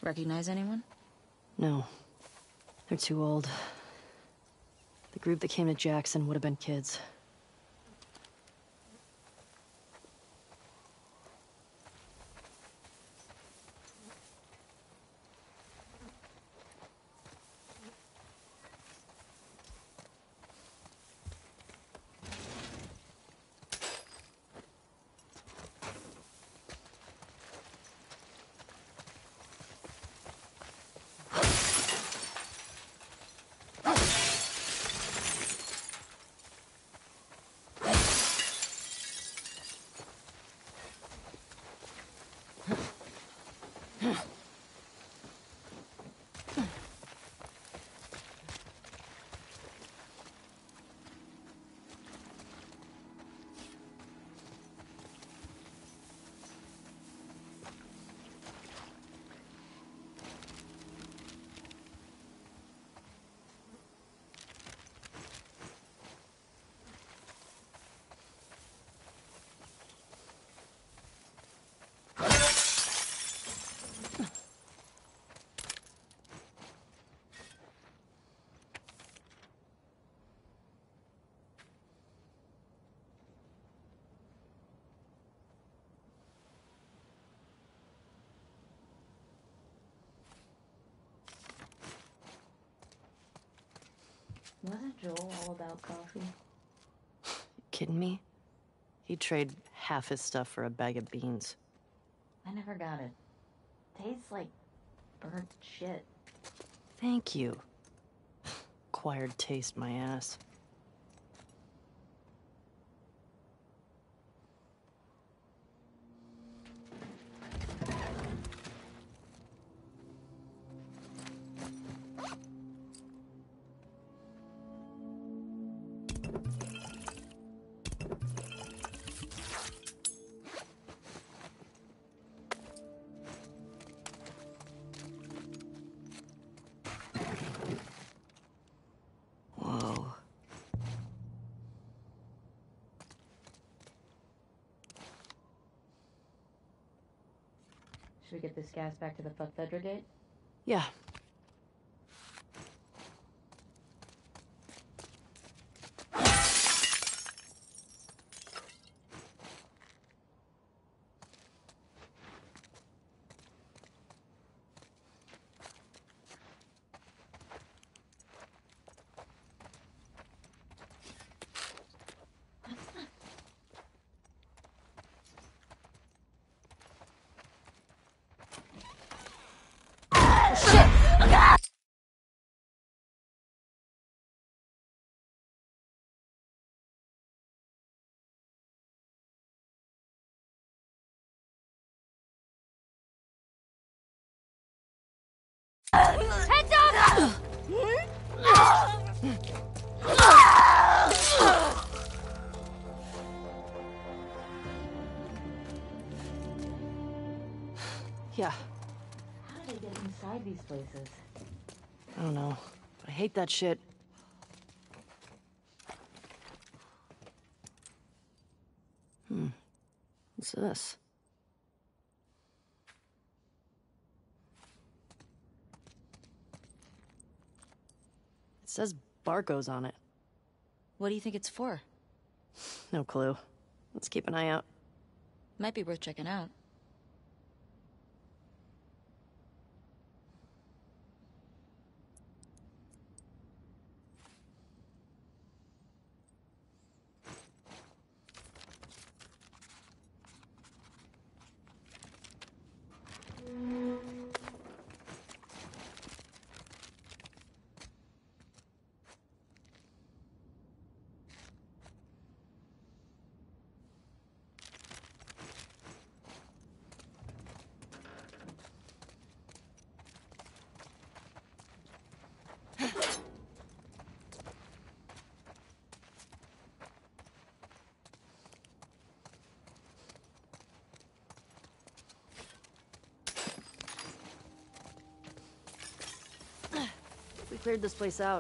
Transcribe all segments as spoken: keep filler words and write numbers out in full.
Recognize anyone? No. They're too old. The group that came to Jackson would have been kids. Wasn't Joel all about coffee? You kidding me? He'd trade half his stuff for a bag of beans. I never got it. Tastes like burnt shit. Thank you. Acquired taste, my ass. Whoa. Should we get this gas back to the fuck Fedra gate? Yeah. Heads up! Yeah. How did they get inside these places? I don't know. But I hate that shit. Hmm. What's this? It says Barco's on it. What do you think it's for? No clue. Let's keep an eye out. Might be worth checking out. We cleared this place out.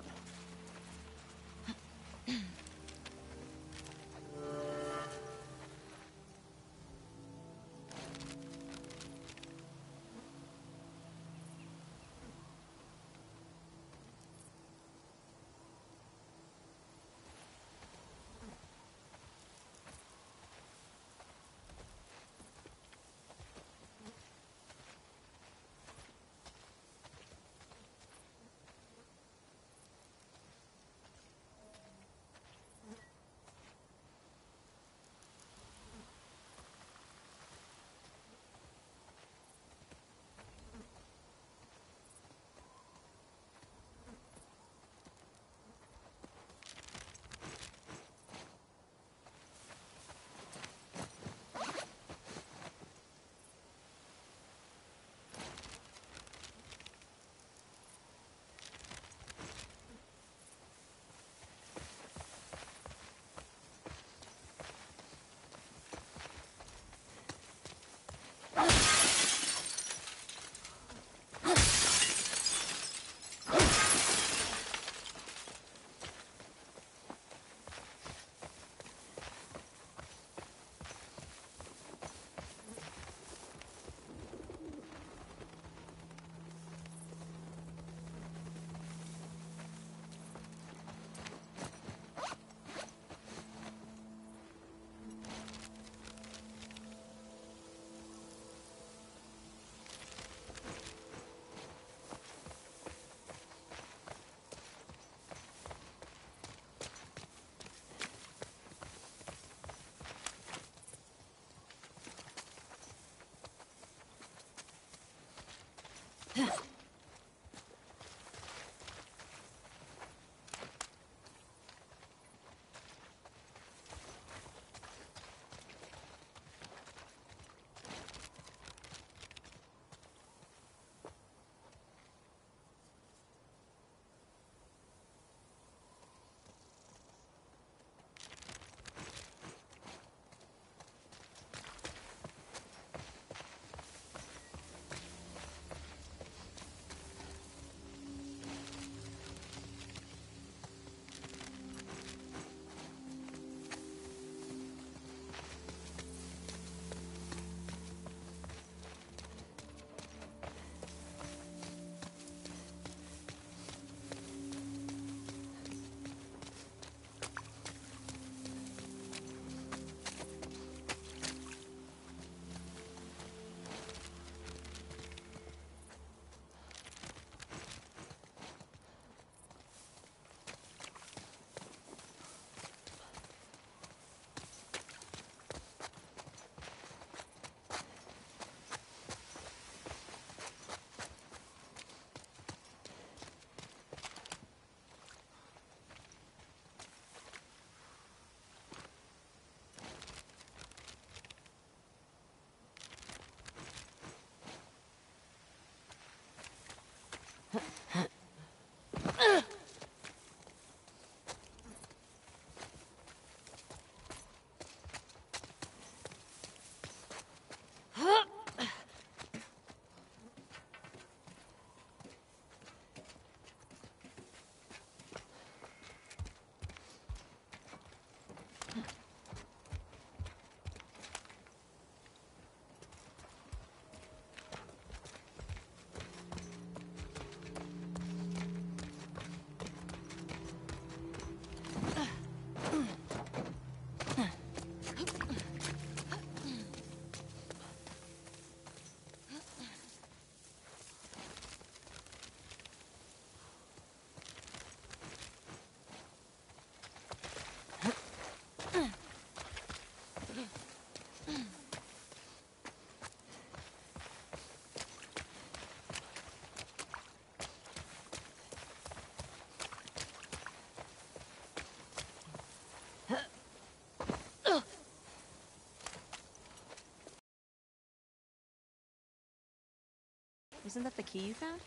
Isn't that the key you found?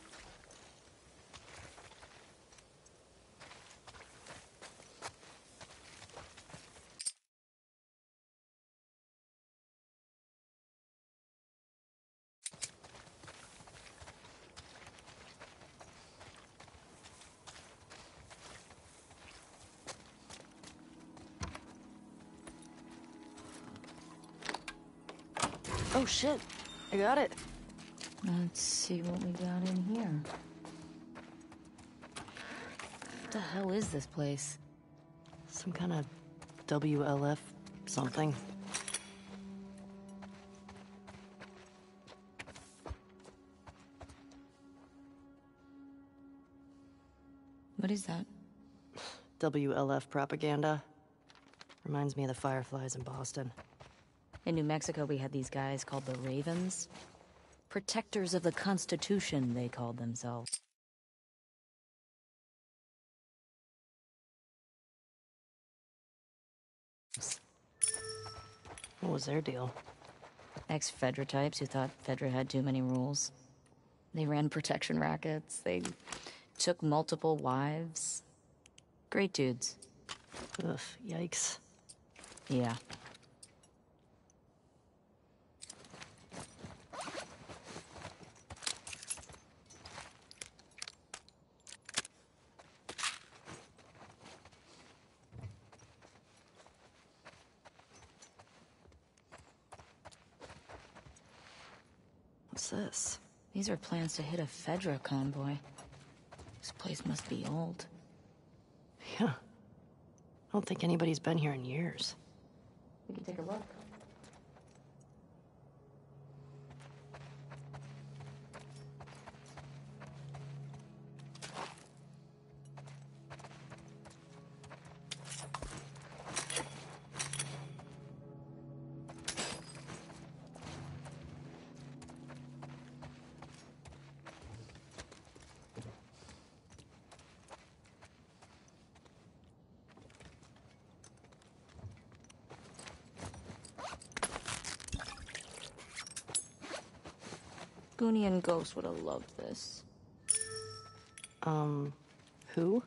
Oh shit, I got it. Let's see what we got in here. What the hell is this place? Some kind of W L F something. What is that? W L F propaganda. Reminds me of the Fireflies in Boston. In New Mexico, we had these guys called the Ravens. Protectors of the Constitution, they called themselves. What was their deal? Ex-Fedra types who thought Fedra had too many rules. They ran protection rackets. They took multiple wives. Great dudes. Ugh, yikes. Yeah. What's this? These are plans to hit a Fedra convoy. This place must be old. Yeah. I don't think anybody's been here in years. We can take a look. Goonie and Ghost would have loved this. Um, who?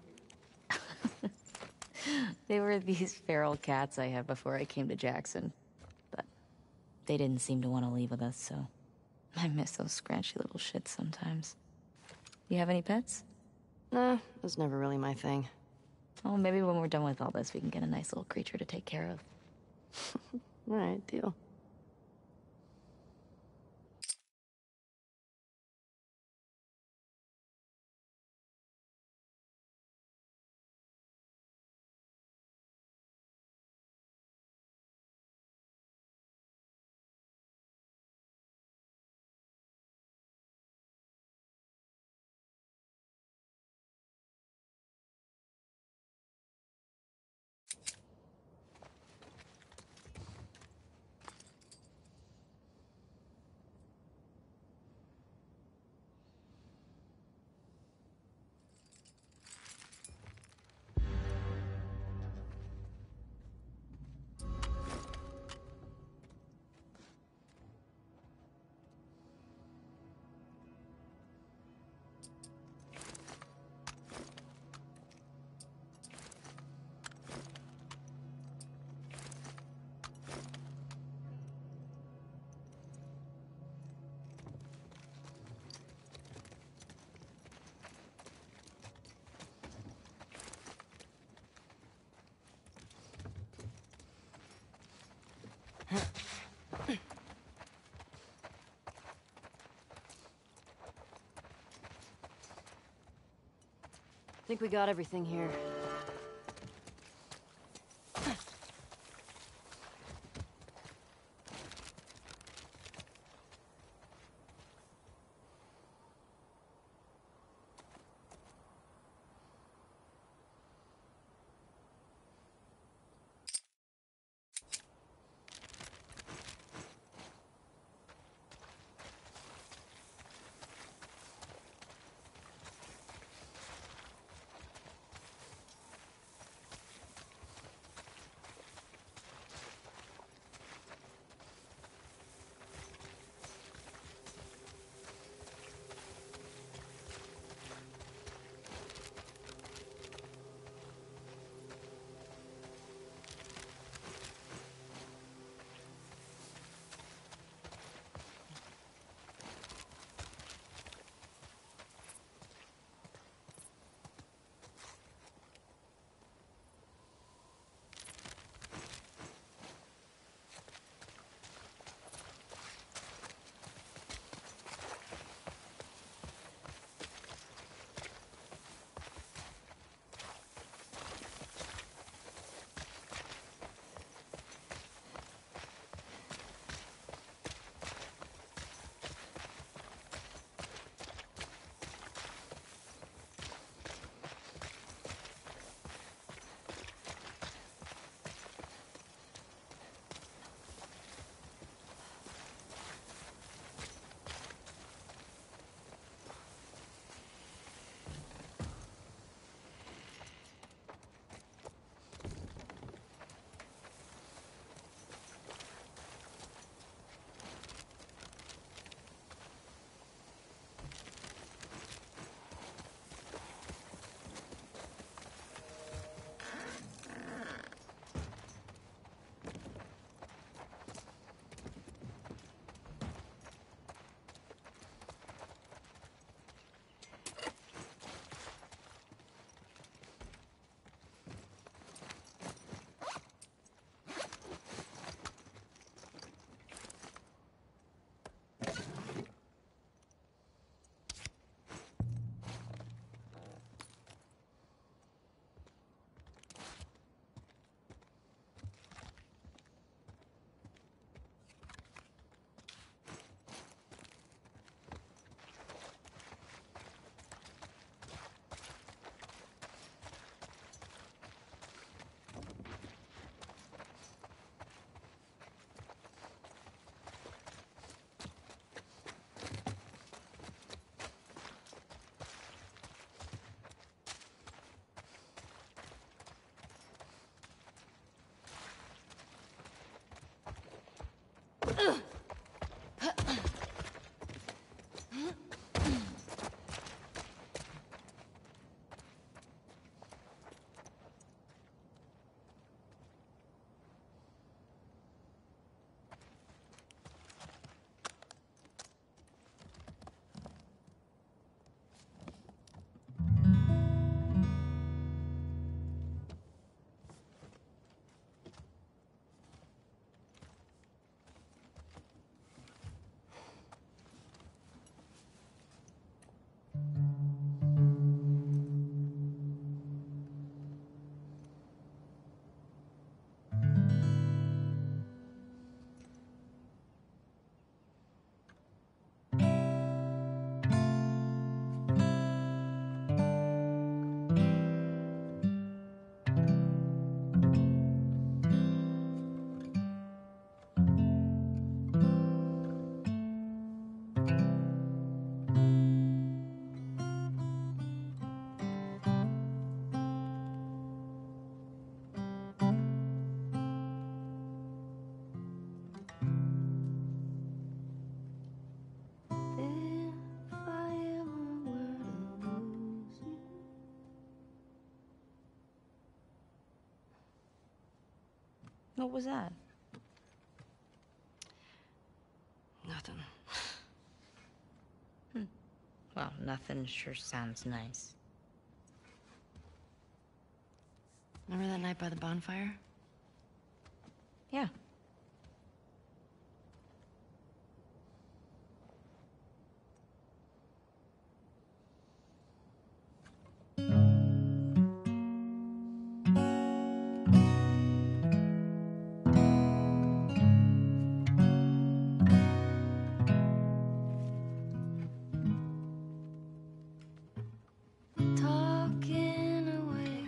They were these feral cats I had before I came to Jackson. But they didn't seem to want to leave with us, so I miss those scratchy little shits sometimes. You have any pets? Nah, it was never really my thing. Oh, maybe when we're done with all this, we can get a nice little creature to take care of. Alright, deal. I think we got everything here. What was that? Nothing. Hmm. Well, nothing sure sounds nice. Remember that night by the bonfire? Yeah. Talking away.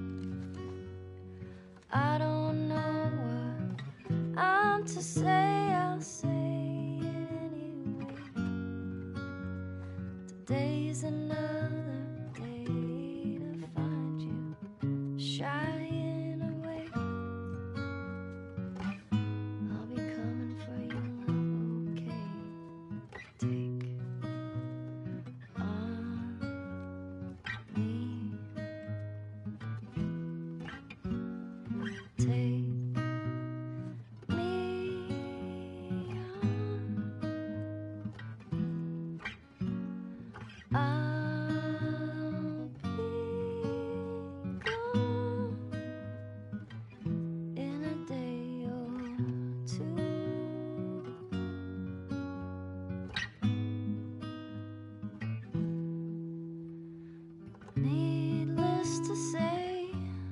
I don't know what I'm to say. I'll say it anyway. Today's another day to find you shying away. I'll be coming for you, love, okay? Take on me. Take me on. I'll be gone in a day or two. Needless to say,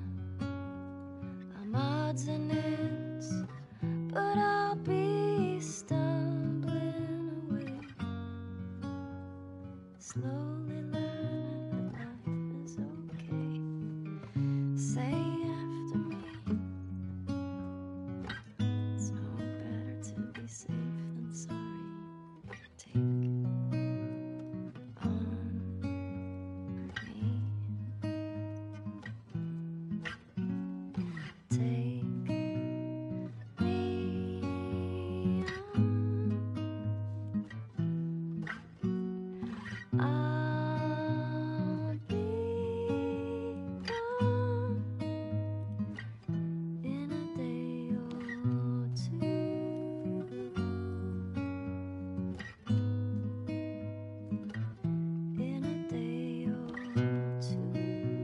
I'm odds and ends, but I'll be stumbling away, slowly learning that life is okay. Say after me, it's no better to be safe than sorry. Take on me. Take me on. I'll be gone in a day or two. In a day or two.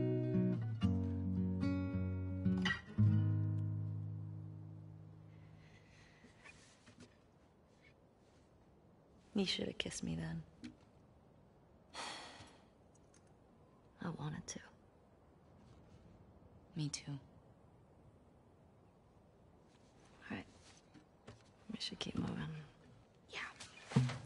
You should have kissed me then. I wanted to. Me too. All right. We should keep moving. Yeah.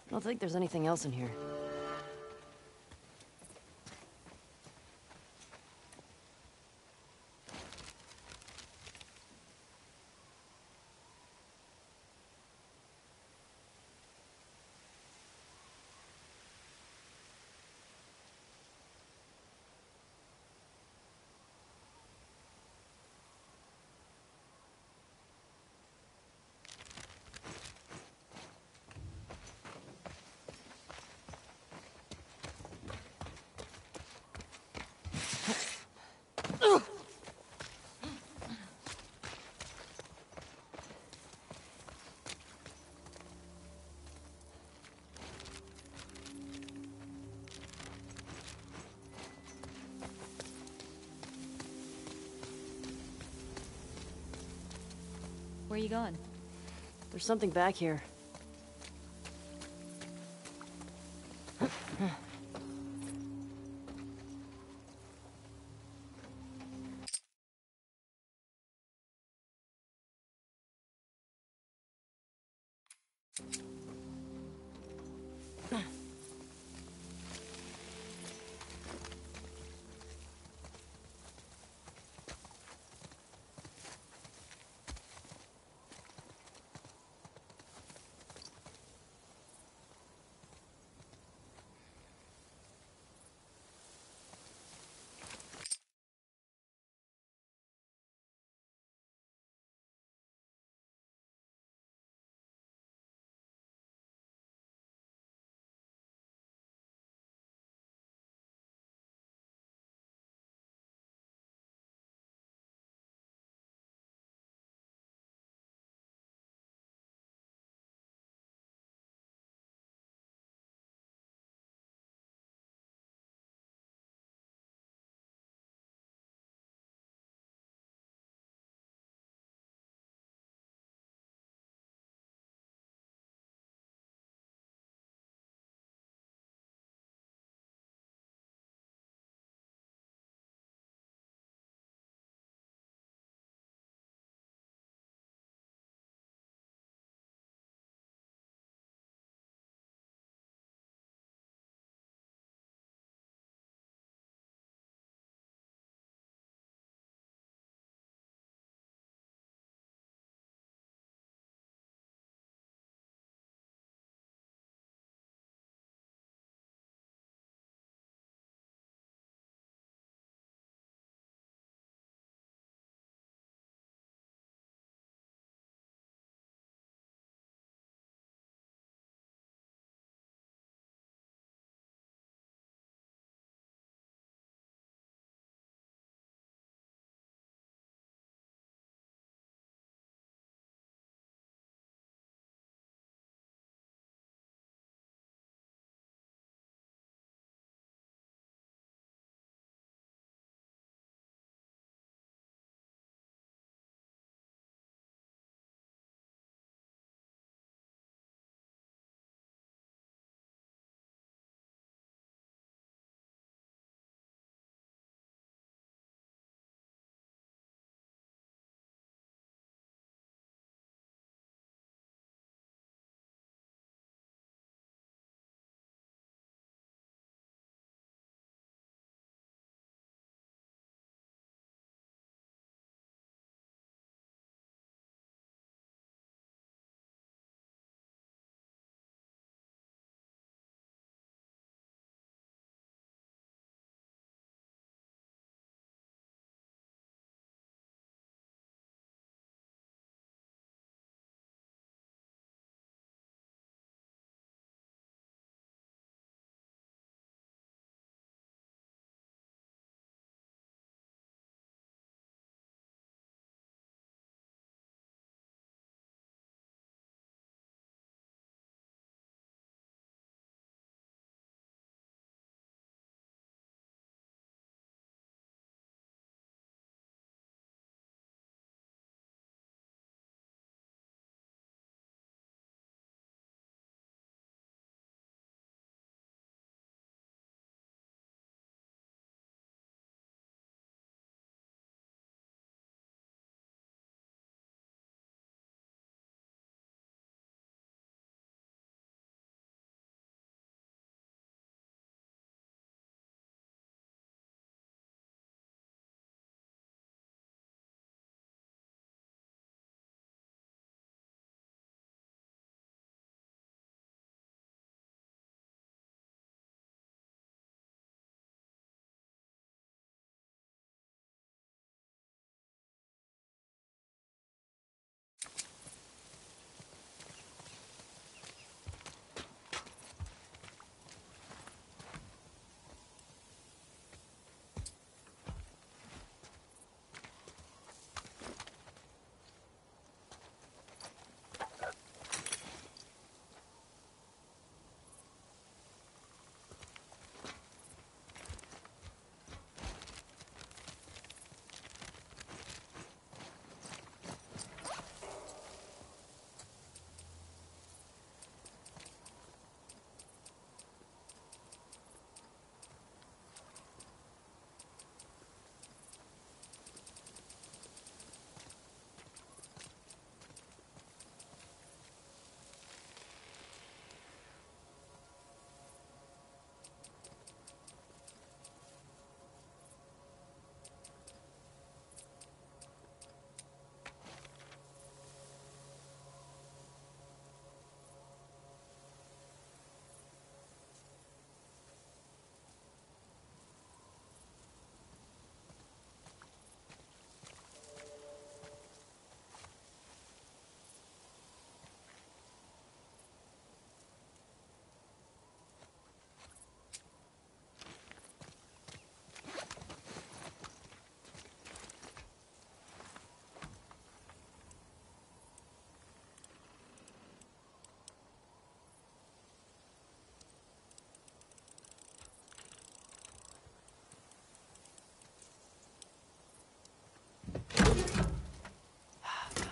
I don't think there's anything else in here. Where are you going? There's something back here.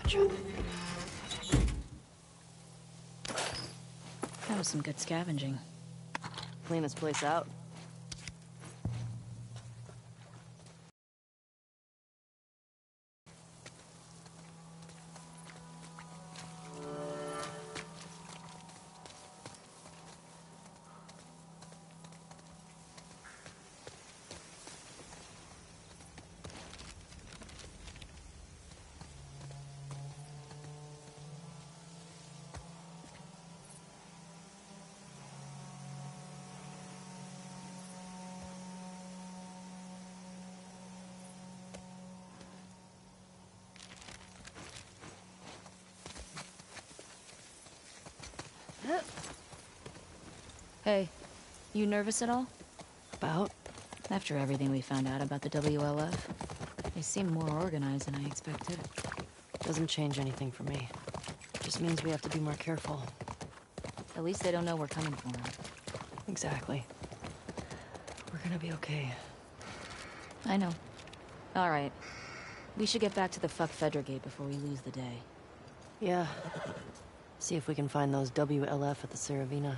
job. That was some good scavenging. Clean this place out. Hey, you nervous at all? About? After everything we found out about the W L F, they seem more organized than I expected. Doesn't change anything for me. Just means we have to be more careful. At least they don't know we're coming for them. Exactly. We're gonna be okay. I know. All right. We should get back to the fuck Fedra gate before we lose the day. Yeah. See if we can find those W L F at the Saravina.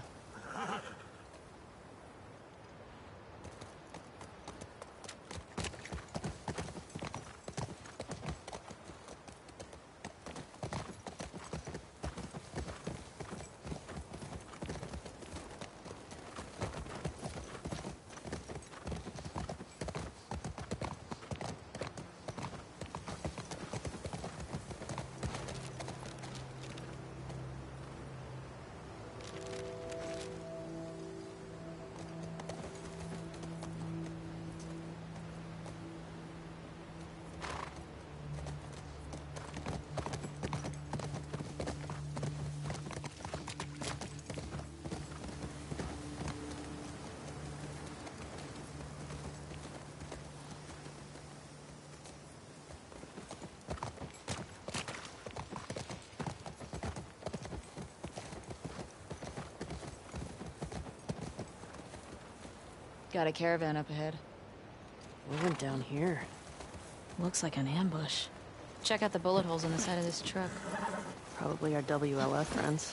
Got a caravan up ahead. We went down here. Looks like an ambush. Check out the bullet holes on the side of this truck. Probably our W L F friends.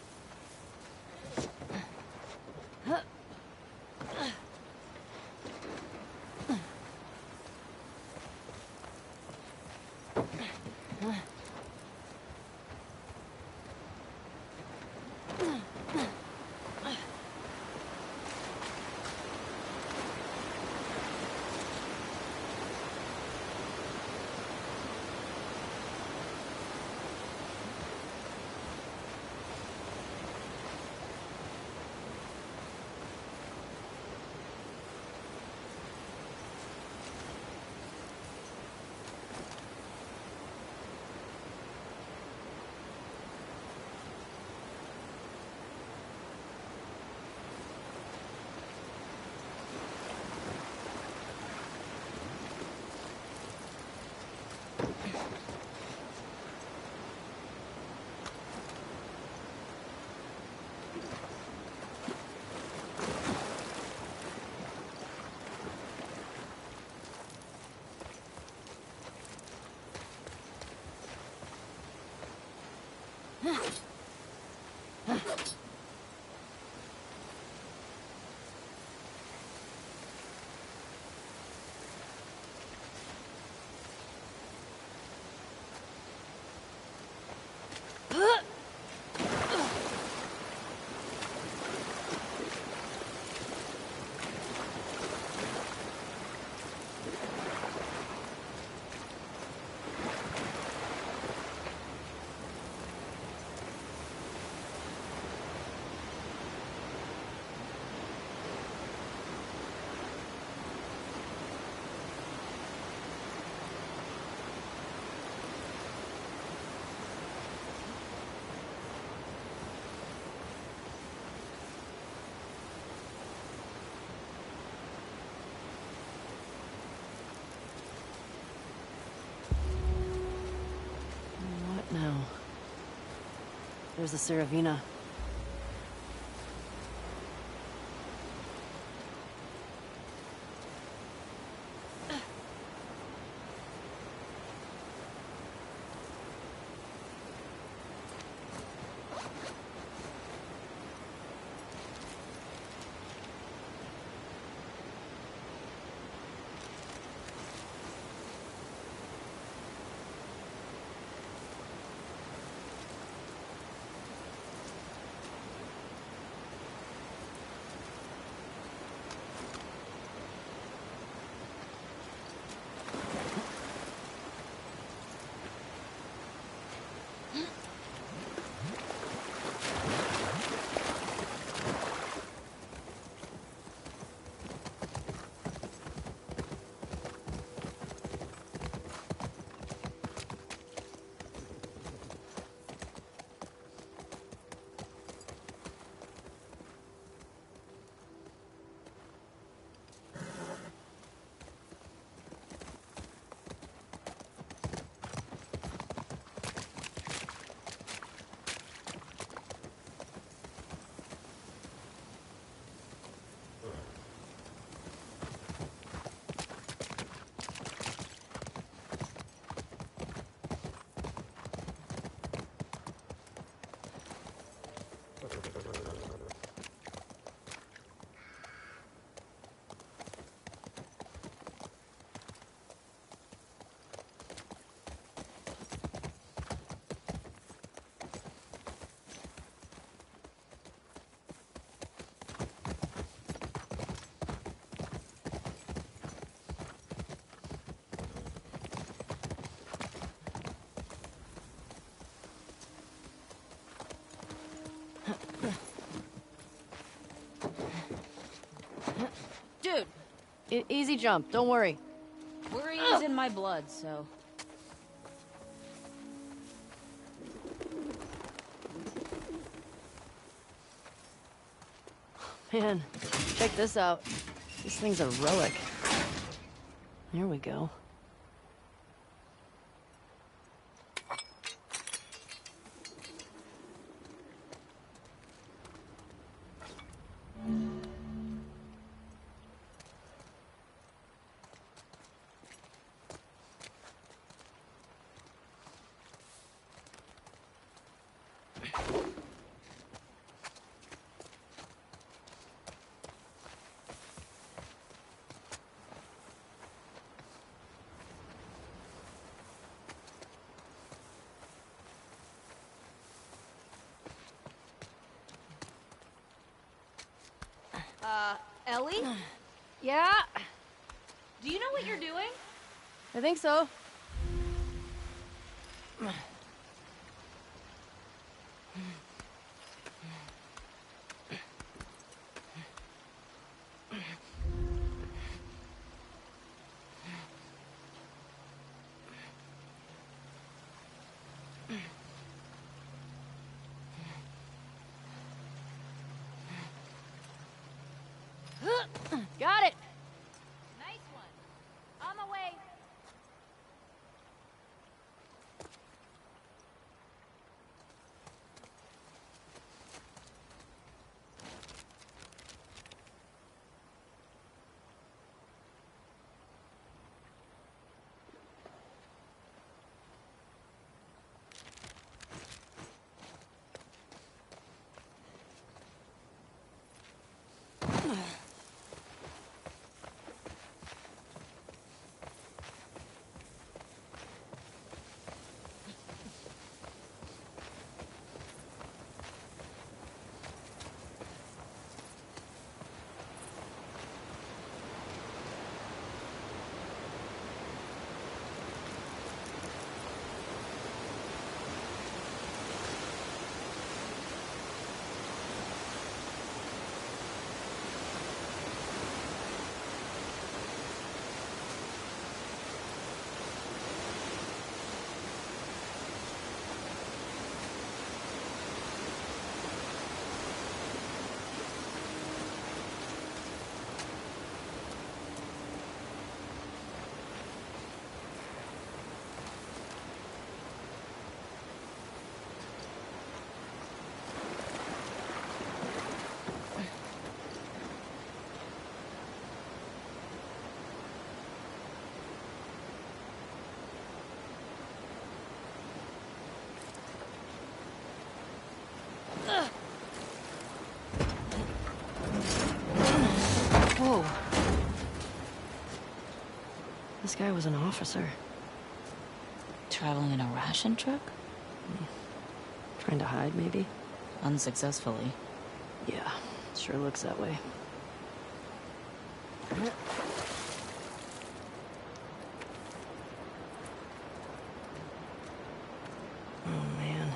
What now? There's the Saravina. Dude, E- easy jump, don't worry. worry is in my blood, so... Man, check this out. This thing's a relic. There we go. Uh, Ellie? Yeah, Do you know what you're doing? I think so. Got it! Nice one. On the way. Whoa. This guy was an officer. Traveling in a ration truck? Trying to hide, maybe? Unsuccessfully. Yeah, sure looks that way. Oh, man.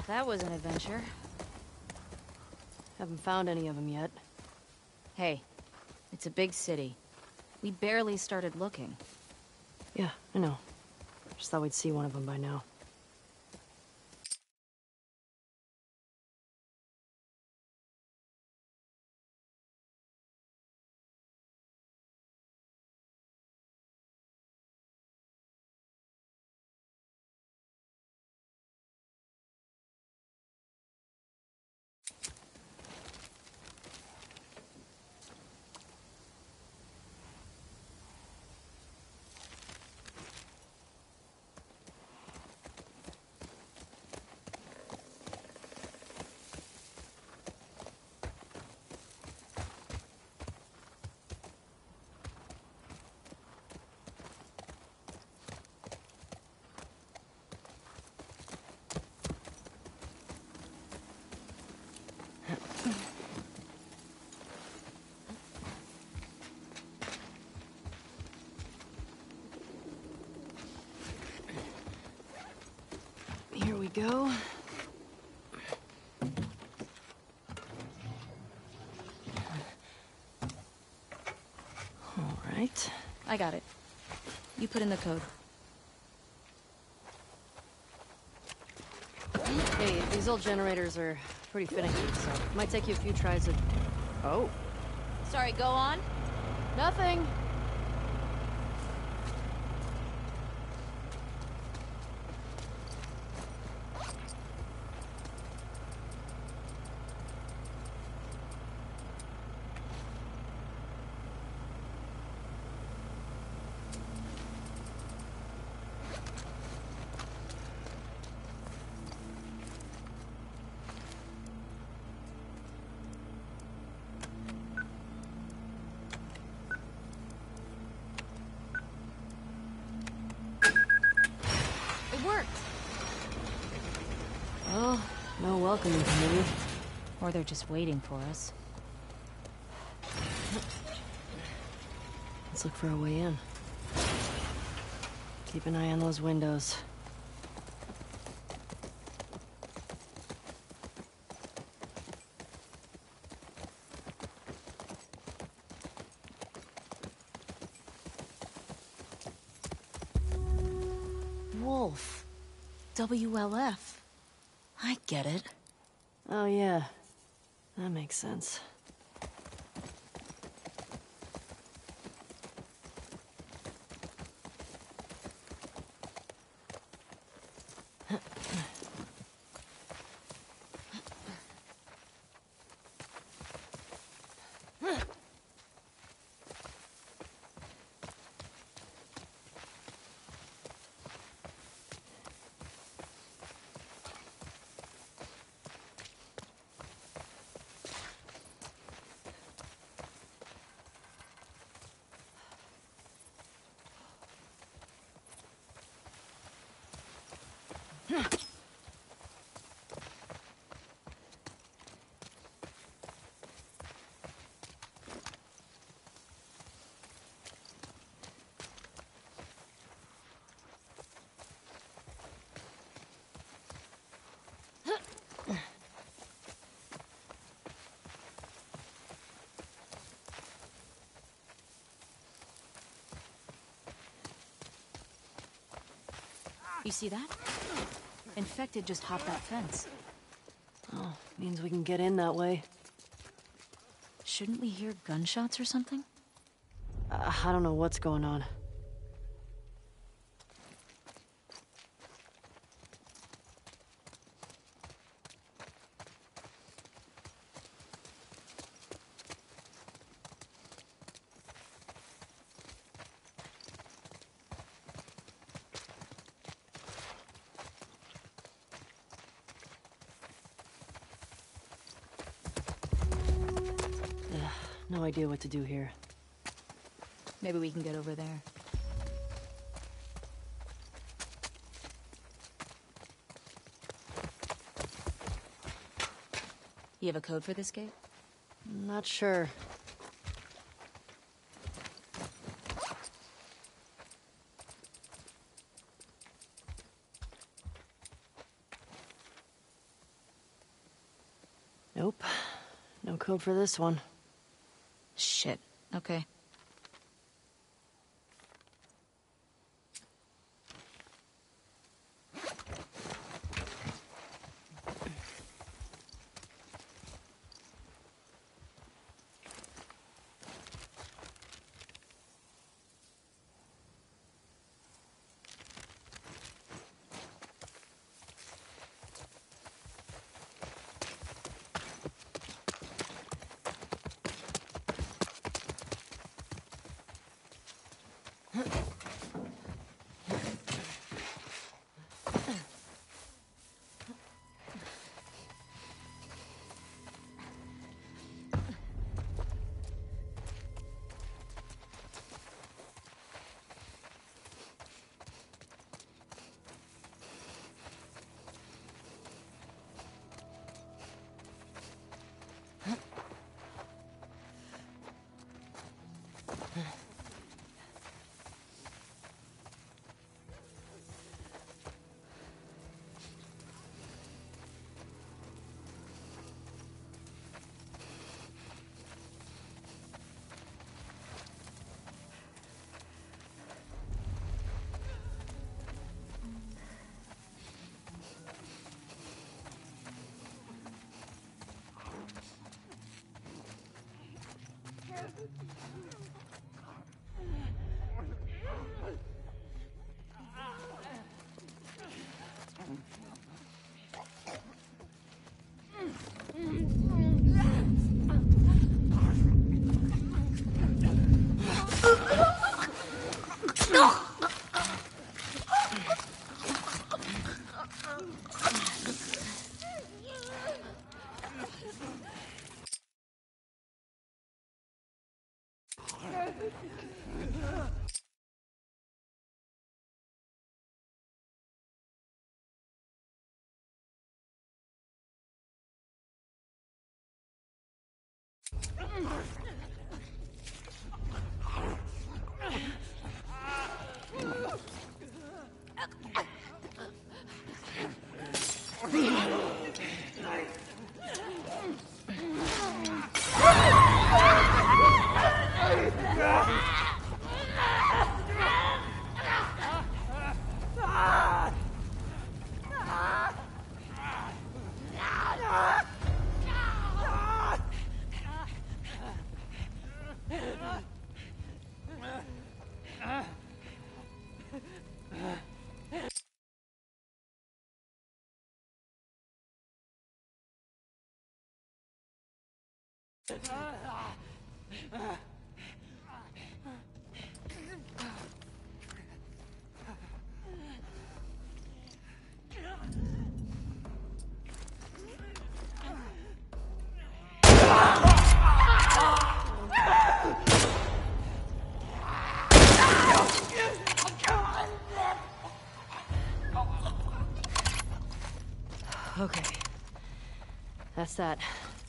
That was an adventure. Haven't found any of them yet. Hey, it's a big city. We barely started looking. Yeah, I know. Just thought we'd see one of them by now. Here we go. All right. I got it. You put in the code. Hey, these old generators are pretty finicky, so it might take you a few tries to... Oh. Sorry, go on. Nothing. Well, no welcoming committee. Or they're just waiting for us. Let's look for a way in. Keep an eye on those windows. Wolf. W L F. I get it. Oh yeah, that makes sense. You see that? Infected just hopped that fence. Oh, means we can get in that way. Shouldn't we hear gunshots or something? Uh, I don't know what's going on. Ugh, no idea what to do here. Maybe we can get over there. You have a code for this gate? Not sure. Nope. No code for this one. Shit. Okay. Okay. That's that.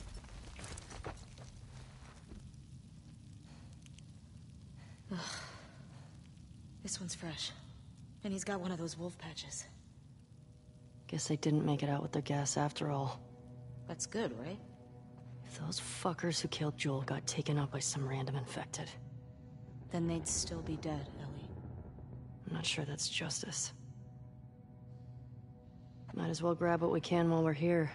This one's fresh. And he's got one of those wolf patches. Guess they didn't make it out with their gas after all. That's good, right? If those fuckers who killed Joel got taken out by some random infected, Then they'd still be dead, Ellie. I'm not sure that's justice. Might as well grab what we can while we're here.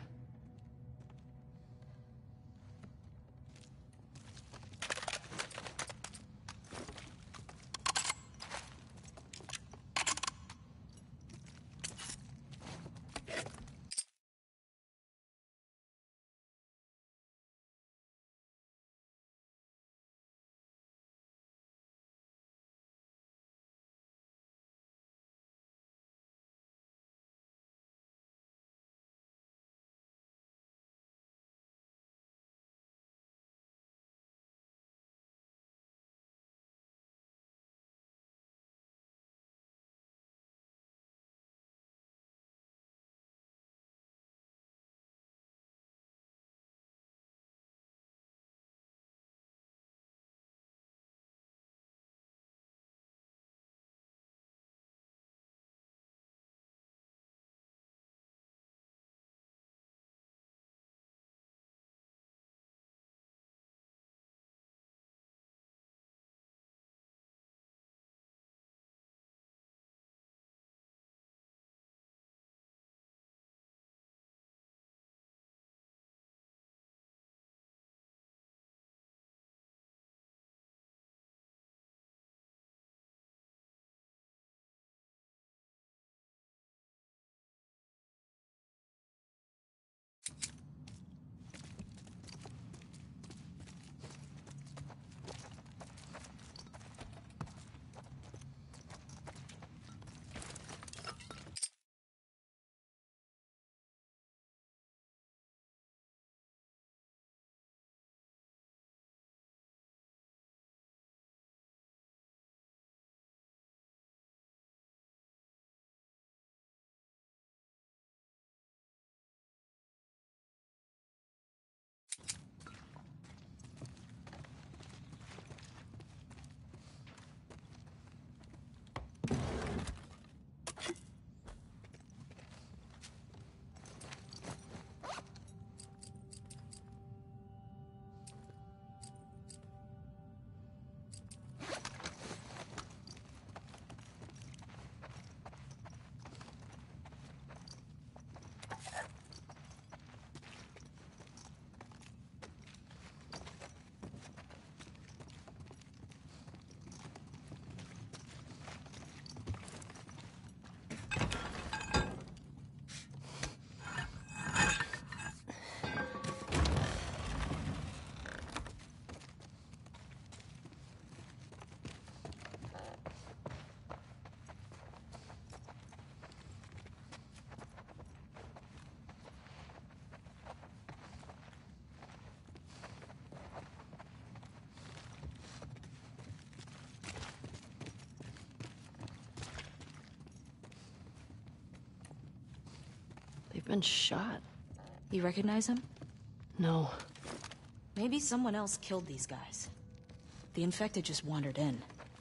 They've been shot. You recognize him? No. Maybe someone else killed these guys. The infected just wandered in.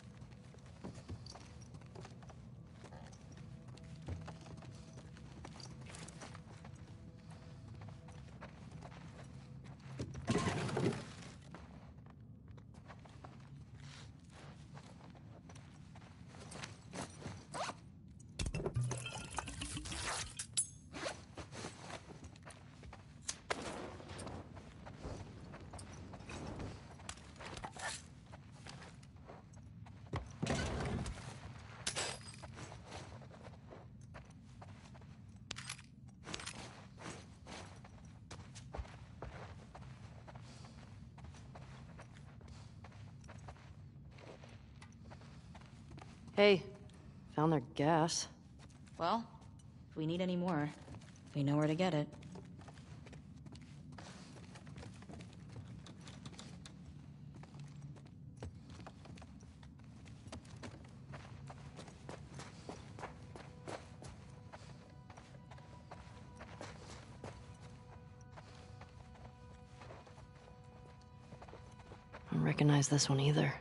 Hey, found their gas. Well, if we need any more, we know where to get it. I don't recognize this one either.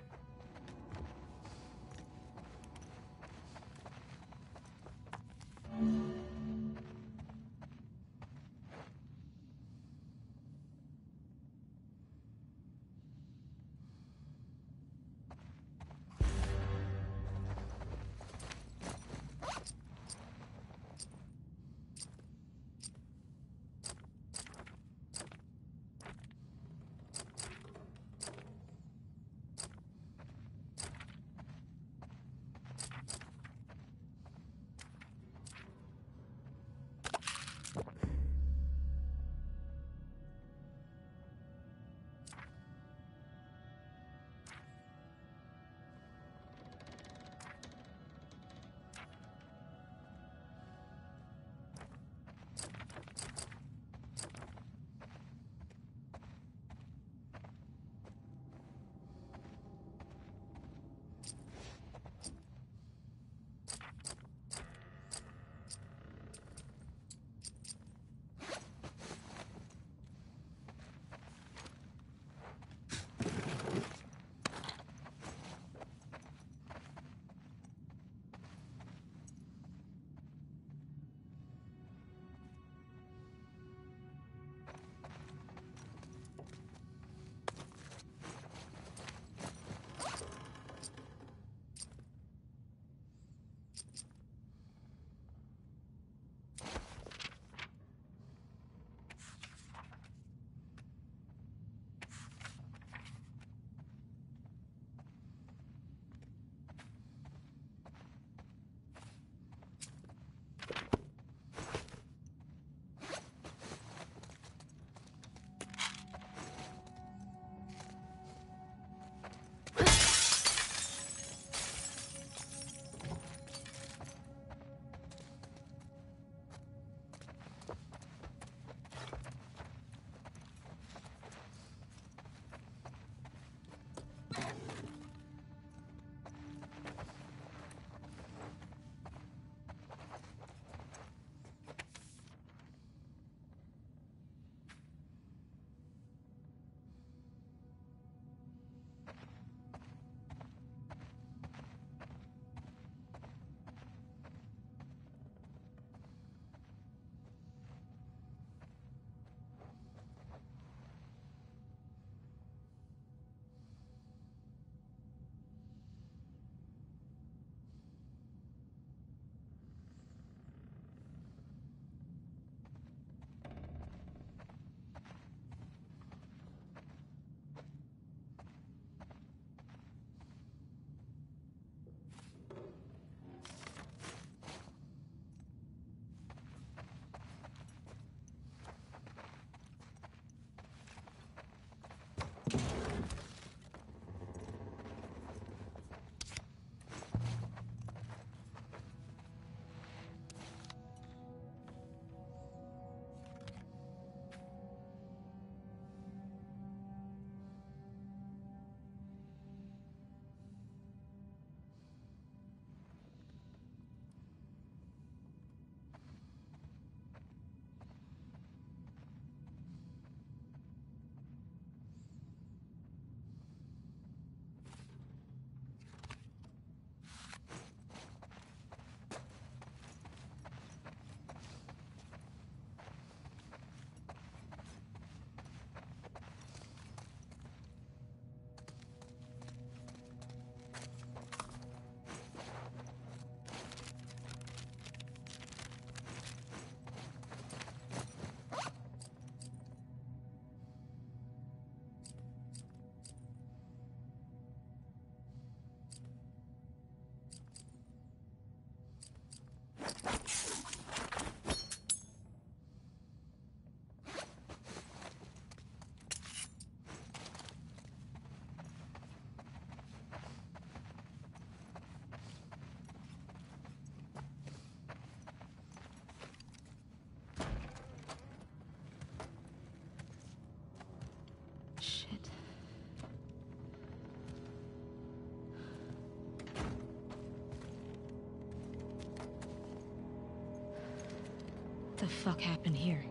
the fuck happened here?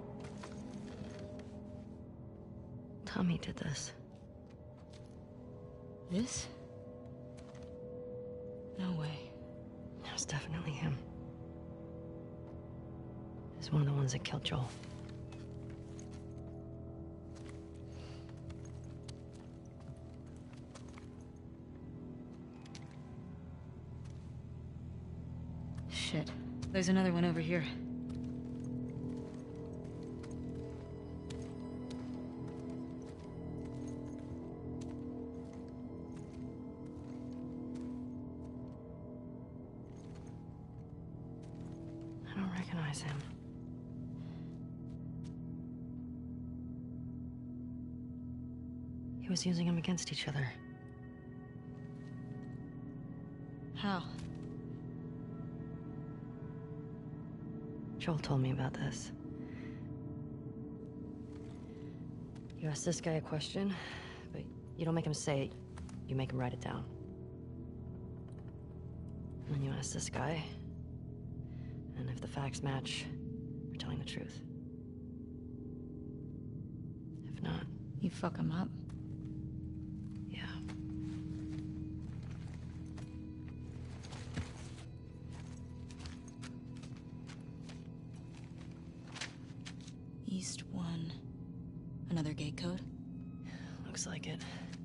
Tommy did this. This? No way. It was definitely him. He's one of the ones that killed Joel. Shit. There's another one over here. I don't recognize him. He was using them against each other. How? Joel told me about this. You ask this guy a question, but you don't make him say it, you make him write it down. And then you ask this guy, and if the facts match, you're telling the truth. If not, You fuck him up? yeah. East one. Another gate code? Looks like it.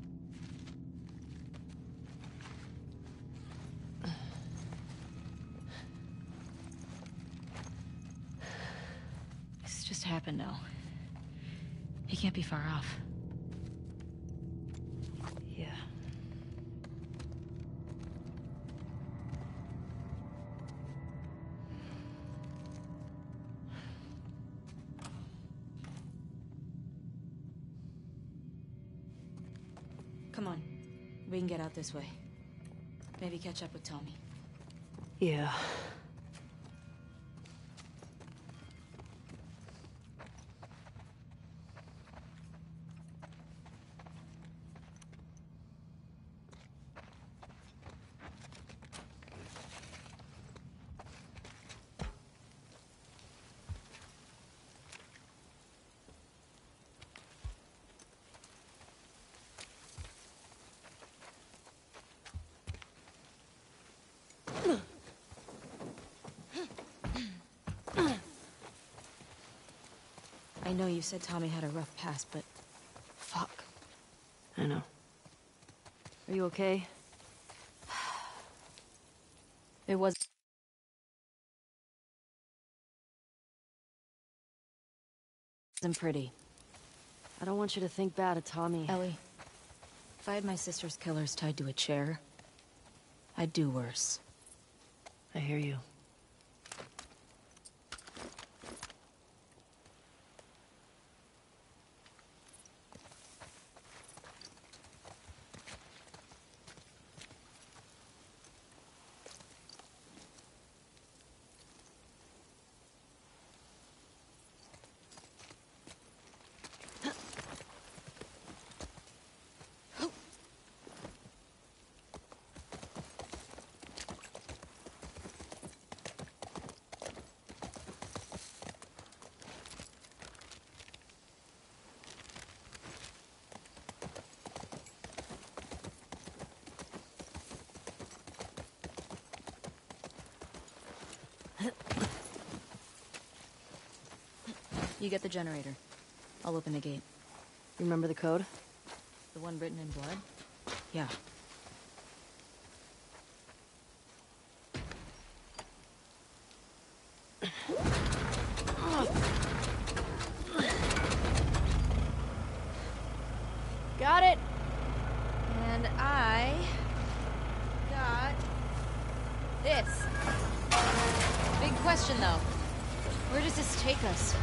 This just happened now. He can't be far off. Yeah. Come on. We can get out this way. Maybe catch up with Tommy. Yeah. I know you said Tommy had a rough past, but... fuck. I know. Are you okay? It was... wasn't pretty. I don't want you to think bad of Tommy. Ellie, if I had my sister's killers tied to a chair, I'd do worse. I hear you. You get the generator. I'll open the gate. You remember the code? The one written in blood? Yeah. Got it! And I... got... this. Big question, though. Where does this take us?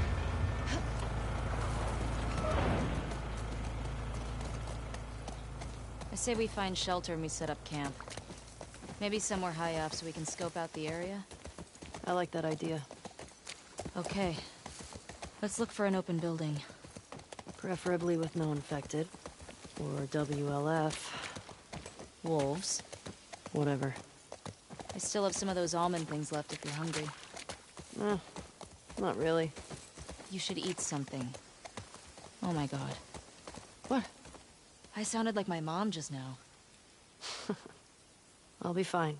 I say we find shelter and we set up camp. Maybe somewhere high up so we can scope out the area. I like that idea. Okay. Let's look for an open building. Preferably with no infected. Or W L F. Wolves. Whatever. I still have some of those almond things left if you're hungry. Eh, Not really. You should eat something. Oh my god. What? I sounded like my mom just now. I'll be fine.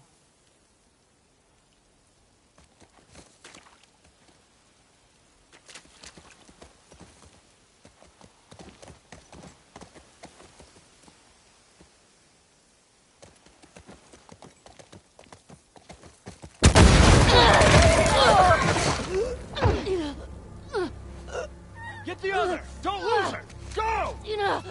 Get the other! Don't lose her! Go! You know.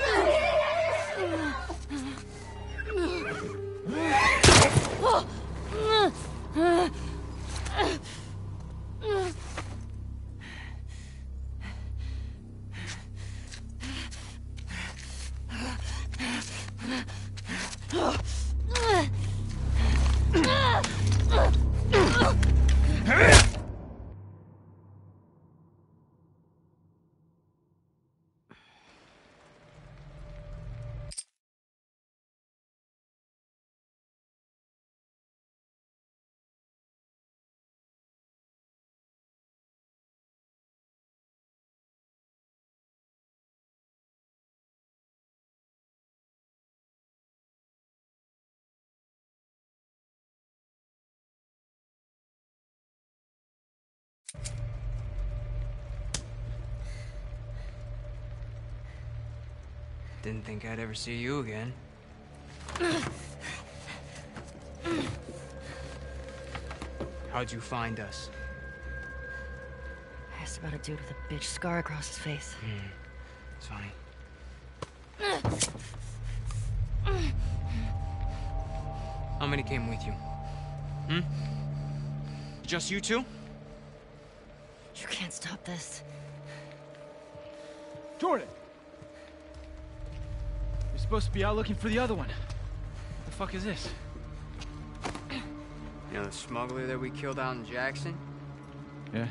Didn't think I'd ever see you again. How'd you find us? I asked about a dude with a bitch scar across his face. Hmm. It's funny. How many came with you? Hmm? Just you two? You can't stop this. Jordan! You're supposed to be out looking for the other one. What the fuck is this? You know the smuggler that we killed out in Jackson? Yeah?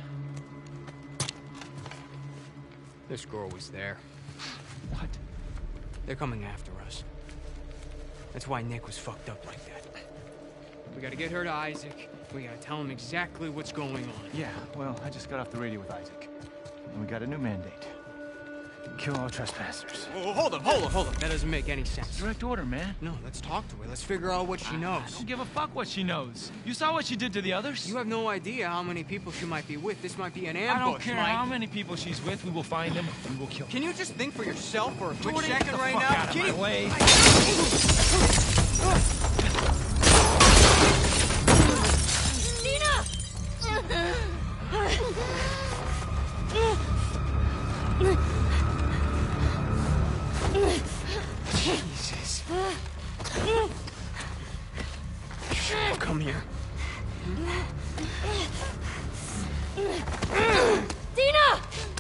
This girl was there. What? They're coming after us. That's why Nick was fucked up like that. We gotta get her to Isaac. We gotta tell him exactly what's going on. Yeah, well, I just got off the radio with Isaac. And we got a new mandate. Kill all trespassers. Oh, hold up, hold up, hold up. That doesn't make any sense. Direct order, man. No, let's talk to her. Let's figure out what she knows. I don't give a fuck what she knows. You saw what she did to the others? You have no idea how many people she might be with. This might be an ambush, I don't care Mike. how many people she's with. We will find them. We will kill them. Can you just think for yourself for a quick Jordan, second get the right fuck now? out of Can my you- way. Jesus. Come here. Dina!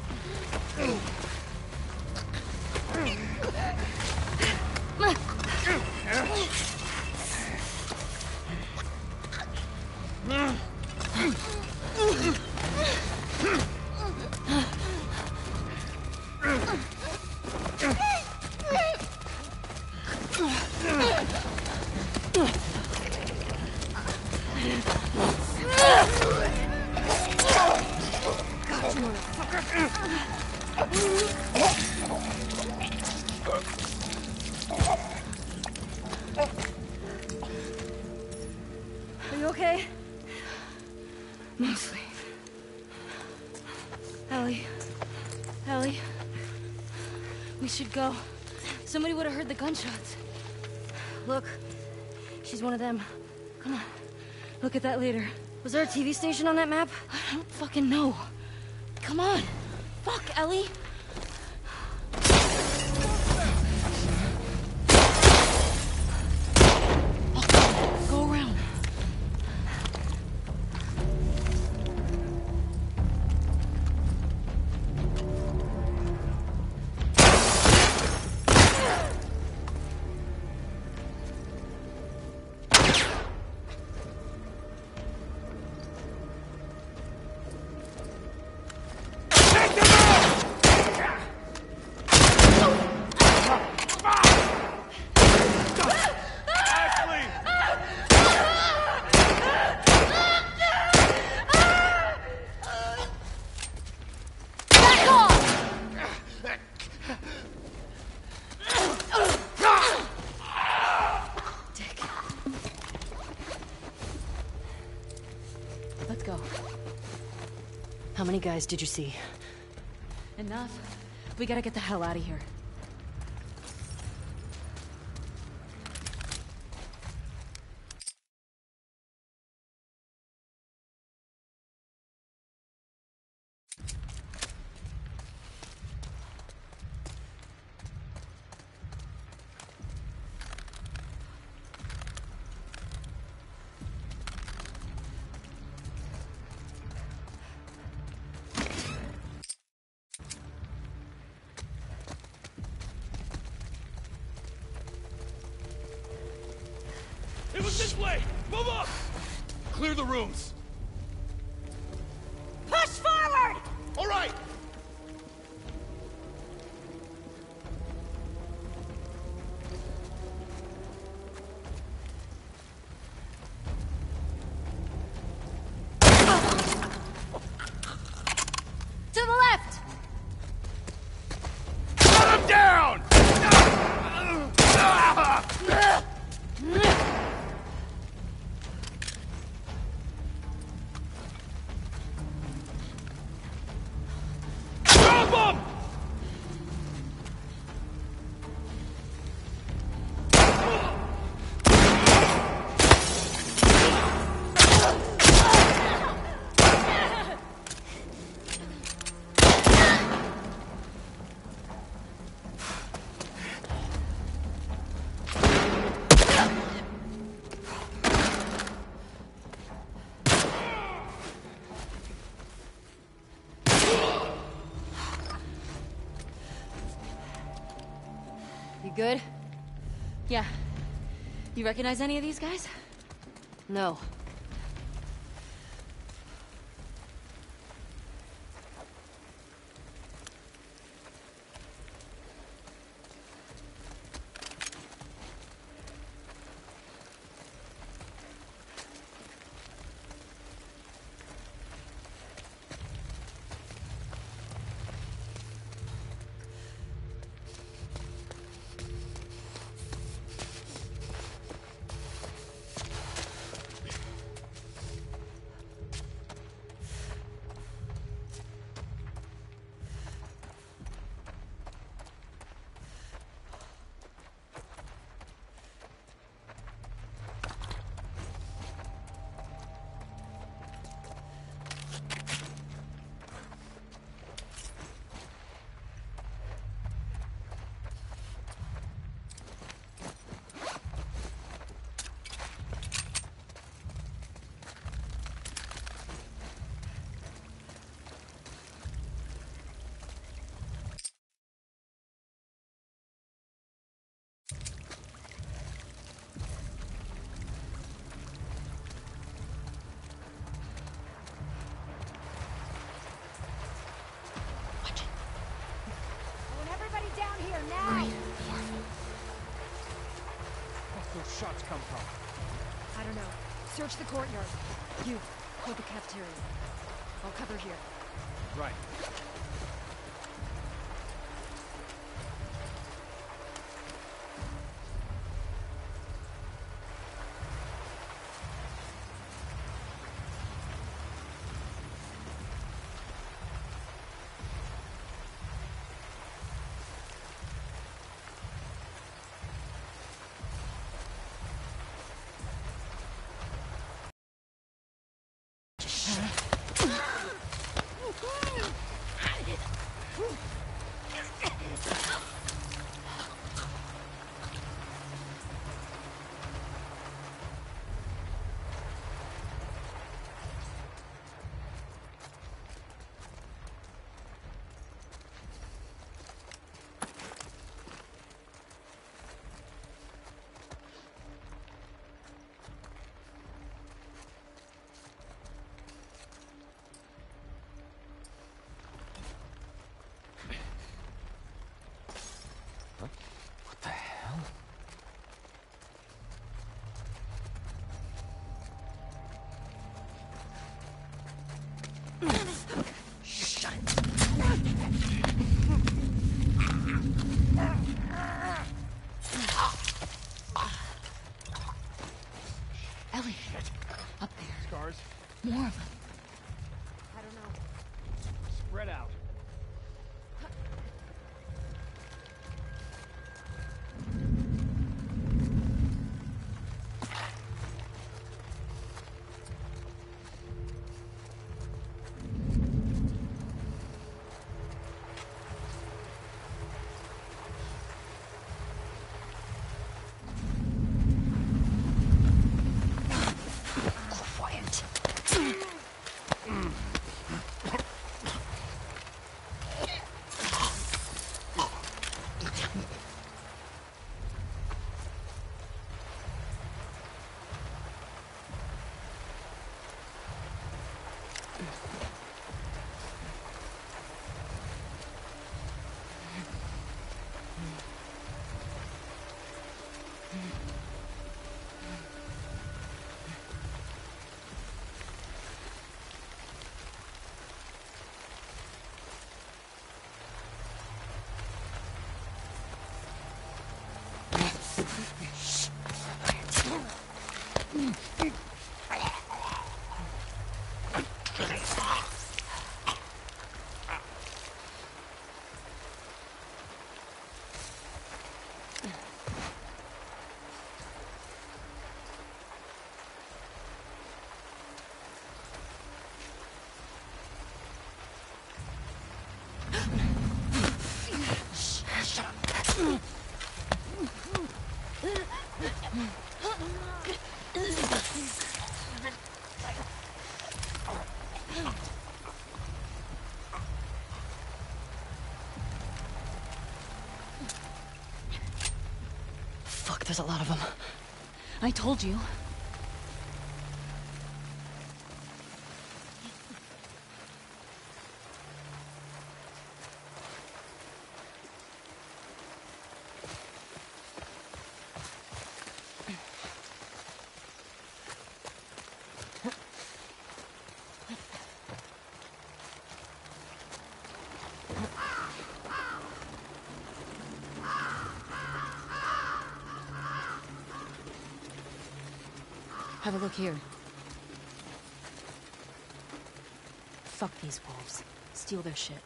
Are you okay? Mostly. Ellie. Ellie. We should go. Somebody would have heard the gunshots. Look, she's one of them. Come on. Look at that later. Was there a T V station on that map? I don't fucking know. Come on. Fuck, Ellie. Oh, go around. many guys did you see? Enough. We gotta get the hell out of here. It was this way! Move up! Clear the rooms! Push forward! All right! To the left! Shut him down! Drop him! You good? Yeah. You recognize any of these guys? No. Those shots come from? I don't know. Search the courtyard. You, hold the cafeteria. I'll cover here. Right. What the hell? Ellie, up there. Scars? More of them. I don't know. Fuck, there's a lot of them. I told you. Have a look here. Fuck these wolves. Steal their shit.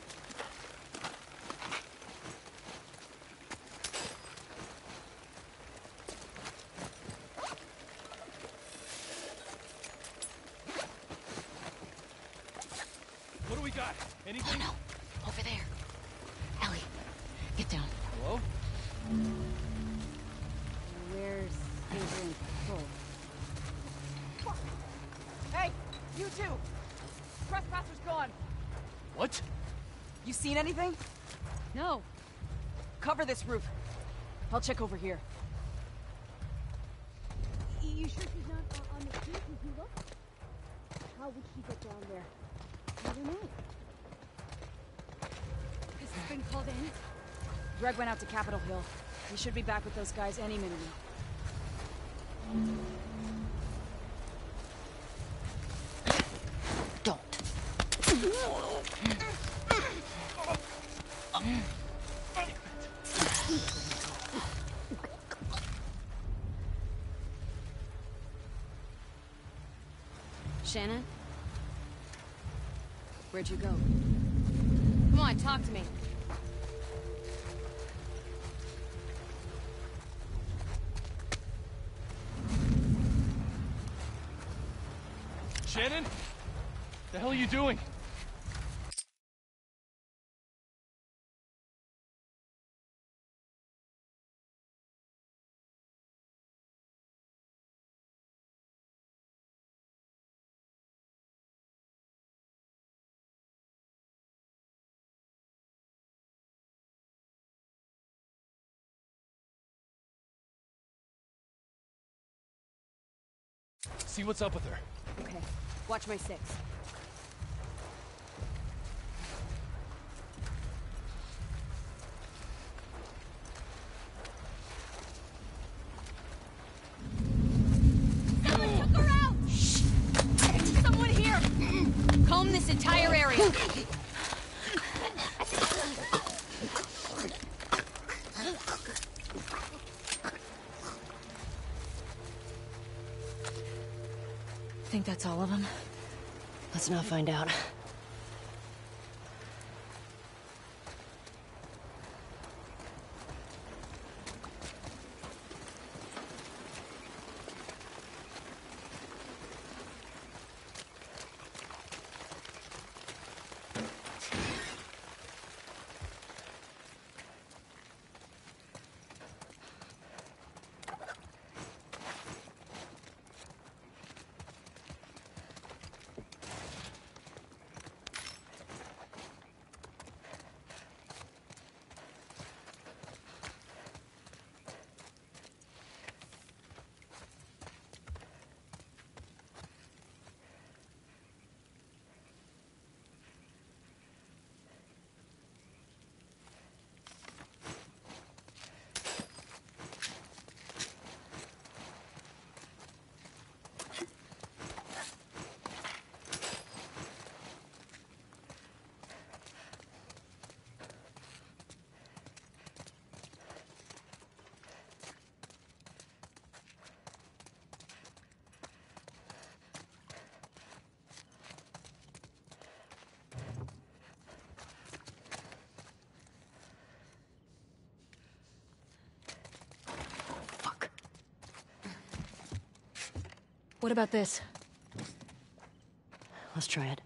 What do we got? Anything? Oh no! Over there. Ellie, get down. Hello? Where's Adrian Cole? Hey, you two! Trespasser's gone. What? You seen anything? No. Cover this roof. I'll check over here. You sure she's not uh, on the street? Did you look? How would she get down there? I don't know. Has this been called in? Greg went out to Capitol Hill. He should be back with those guys any minute now. Don't. Shannon? Where'd you go? Come on, talk to me. Shannon? The hell are you doing? See what's up with her. Okay, watch my six. Someone took her out! Shh! Someone here! Comb this entire area! Think that's all of them? Let's not find out. What about this? Let's try it.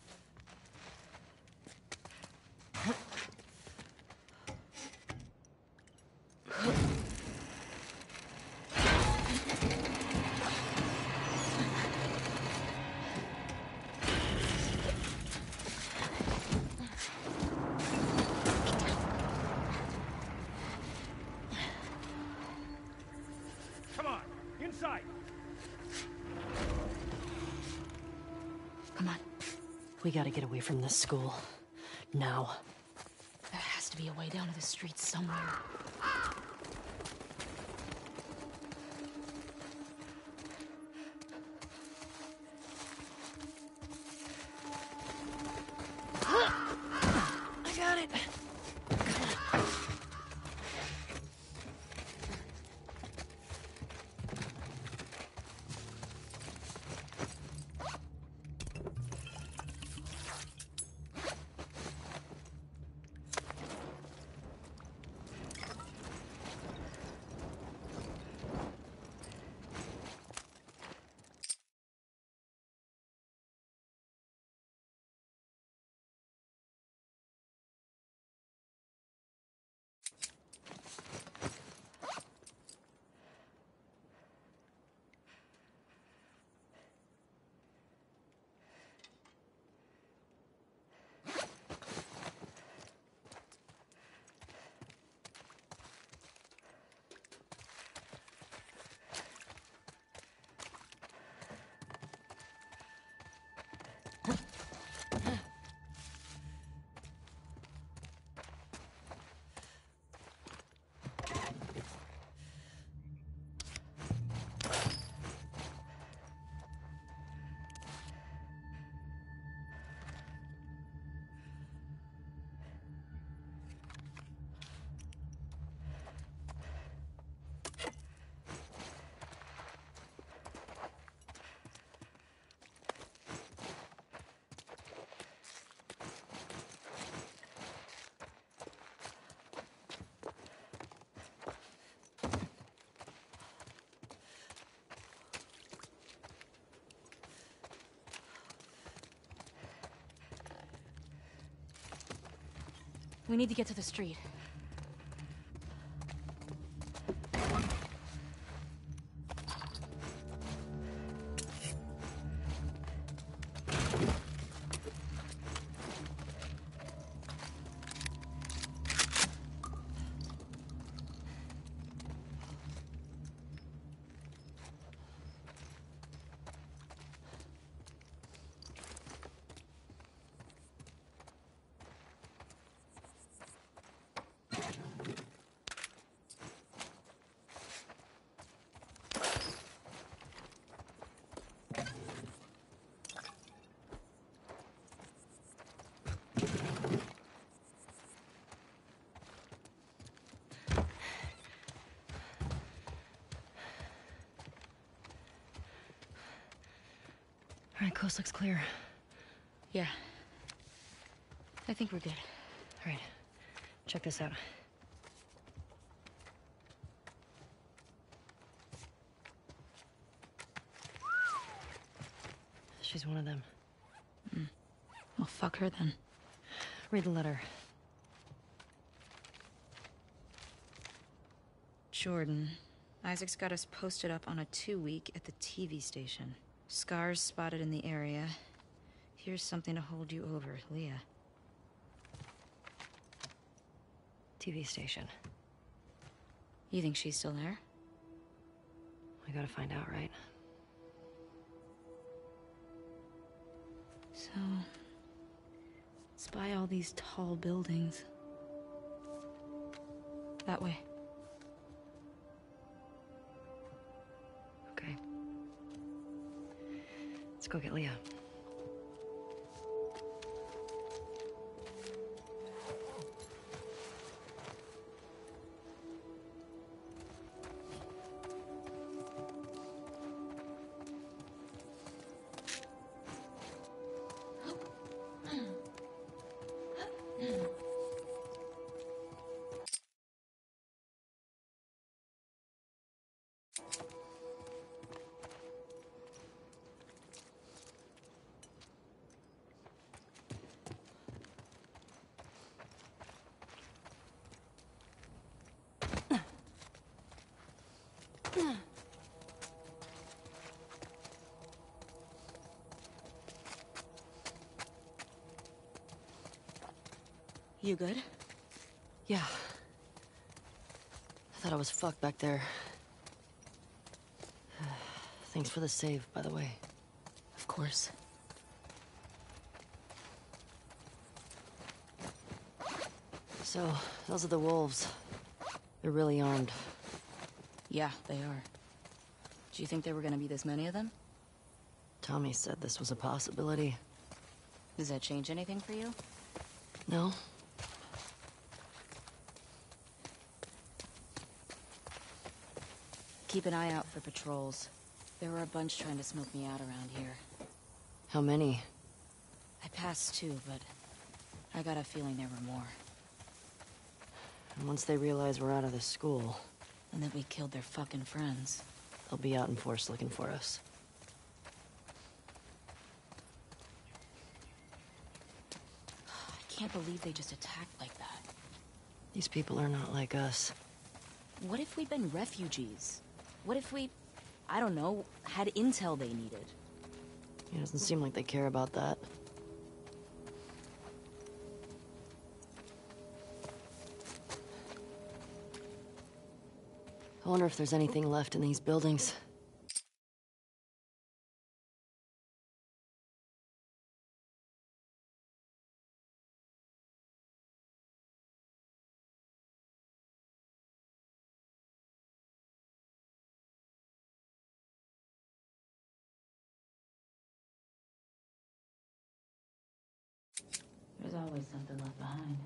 Come on, inside. Come on. We gotta get away from this school. Now. There has to be a way down to the street somewhere. I got it. We need to get to the street. All right, coast looks clear. Yeah. I think we're good. All right, check this out. She's one of them. Mm. Well, fuck her then. Read the letter. Jordan. Isaac's got us posted up on a two-week at the T V station. Scars spotted in the area. Here's something to hold you over, Leah. T V station. You think she's still there? We gotta find out, right? So... spy all these tall buildings. That way. Okay. Let's go get Leah. You good? Yeah. I thought I was fucked back there. Thanks for the save, by the way. Of course. So, those are the wolves. They're really armed. Yeah, they are. Do you think there were gonna be this many of them? Tommy said this was a possibility. Does that change anything for you? No? Keep an eye out for patrols. There were a bunch trying to smoke me out around here. How many? I passed two, but I got a feeling there were more. And once they realize we're out of the school, And that we killed their fucking friends. they'll be out in force looking for us. I can't believe they just attacked like that. These people are not like us. What if we'd been refugees? What if we, I don't know, had intel they needed? It doesn't seem like they care about that. I wonder if there's anything left in these buildings. There's always something left behind.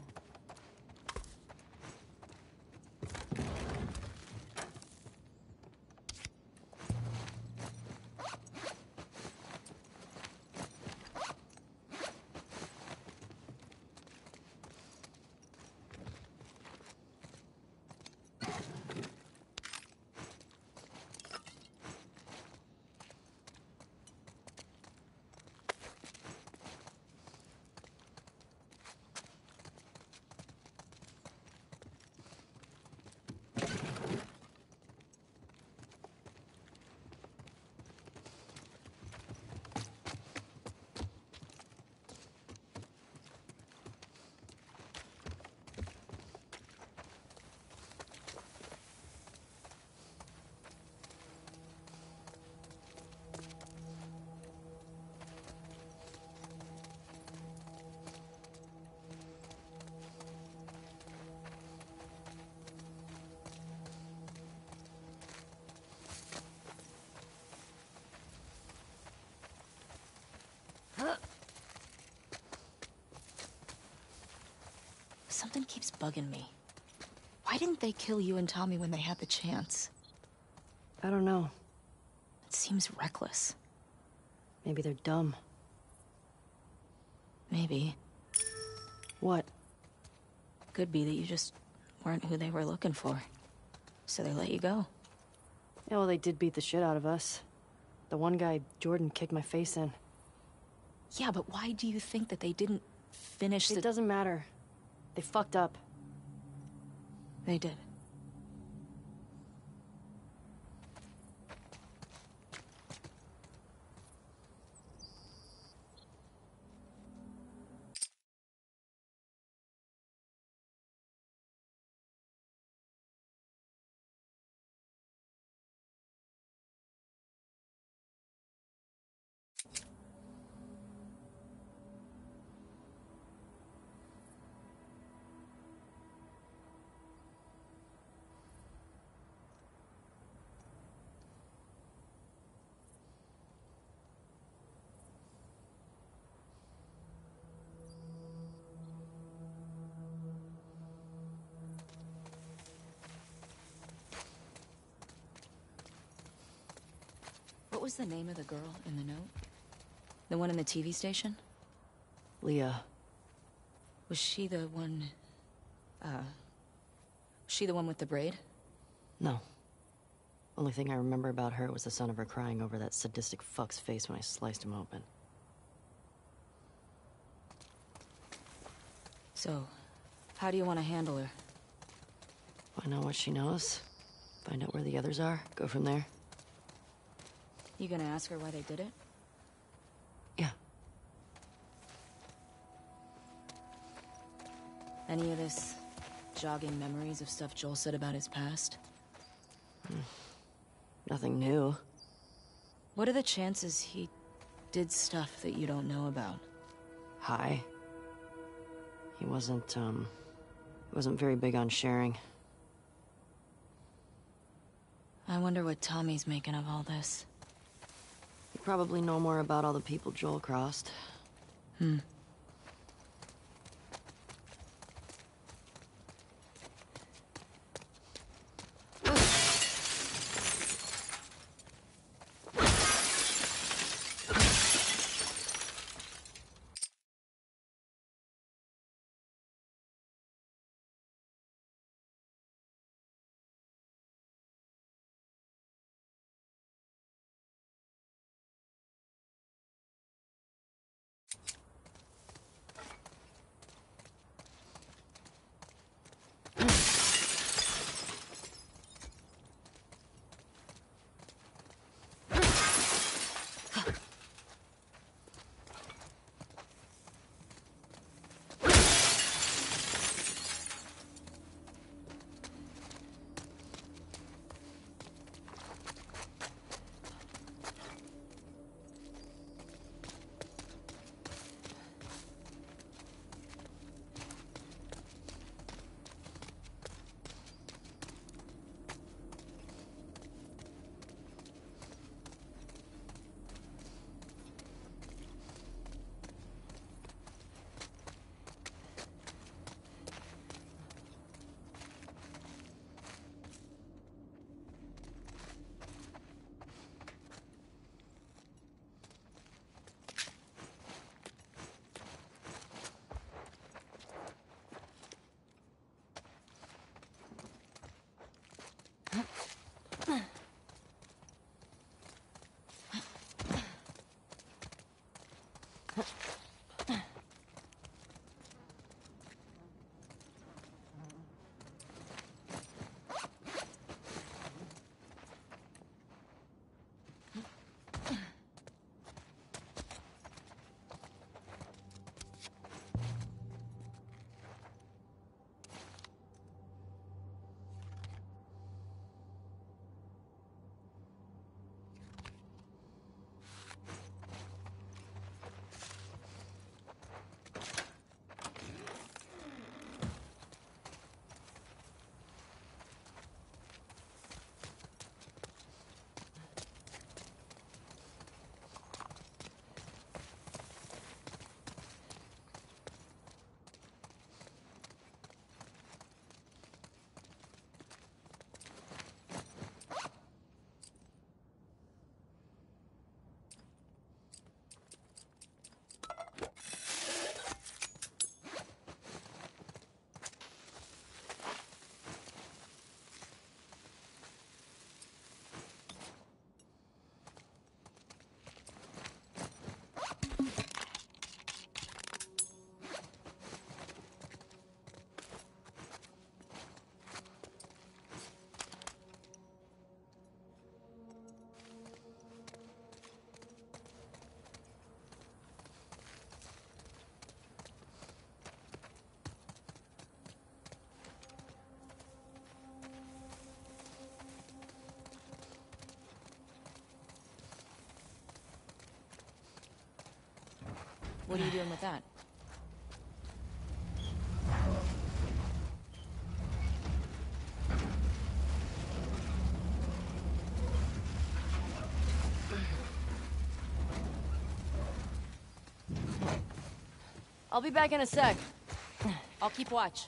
Something keeps bugging me. Why didn't they kill you and Tommy when they had the chance? I don't know. It seems reckless. Maybe they're dumb. Maybe. What? Could be that you just weren't who they were looking for. So they let you go. Yeah, well, they did beat the shit out of us. The one guy, Jordan, kicked my face in. Yeah, but why do you think that they didn't finish the... It doesn't matter. They fucked up. They did. What was the name of the girl in the note? The one in the T V station? Leah. Was she the one... Uh... Was she the one with the braid? No. Only thing I remember about her was the sound of her crying over that sadistic fuck's face when I sliced him open. So, how do you want to handle her? I know what she knows. Find out where the others are, go from there. You gonna ask her why they did it? Yeah. Any of this jogging memories of stuff Joel said about his past? Nothing new. What are the chances he did stuff that you don't know about? High. He wasn't, um... wasn't very big on sharing. I wonder what Tommy's making of all this. You probably know more about all the people Joel crossed. Hmm. What are you doing with that? I'll be back in a sec. I'll keep watch.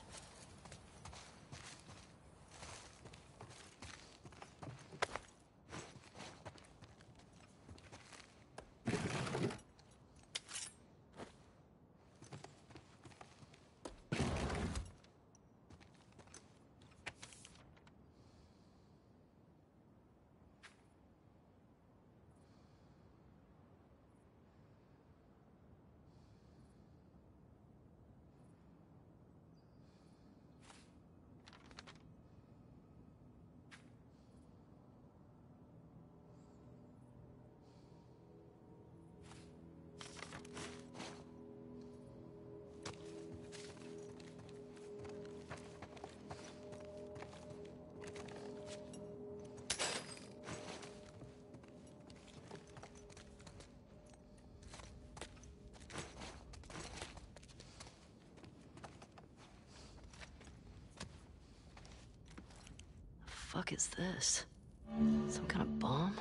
fuck is this? Some kind of bomb?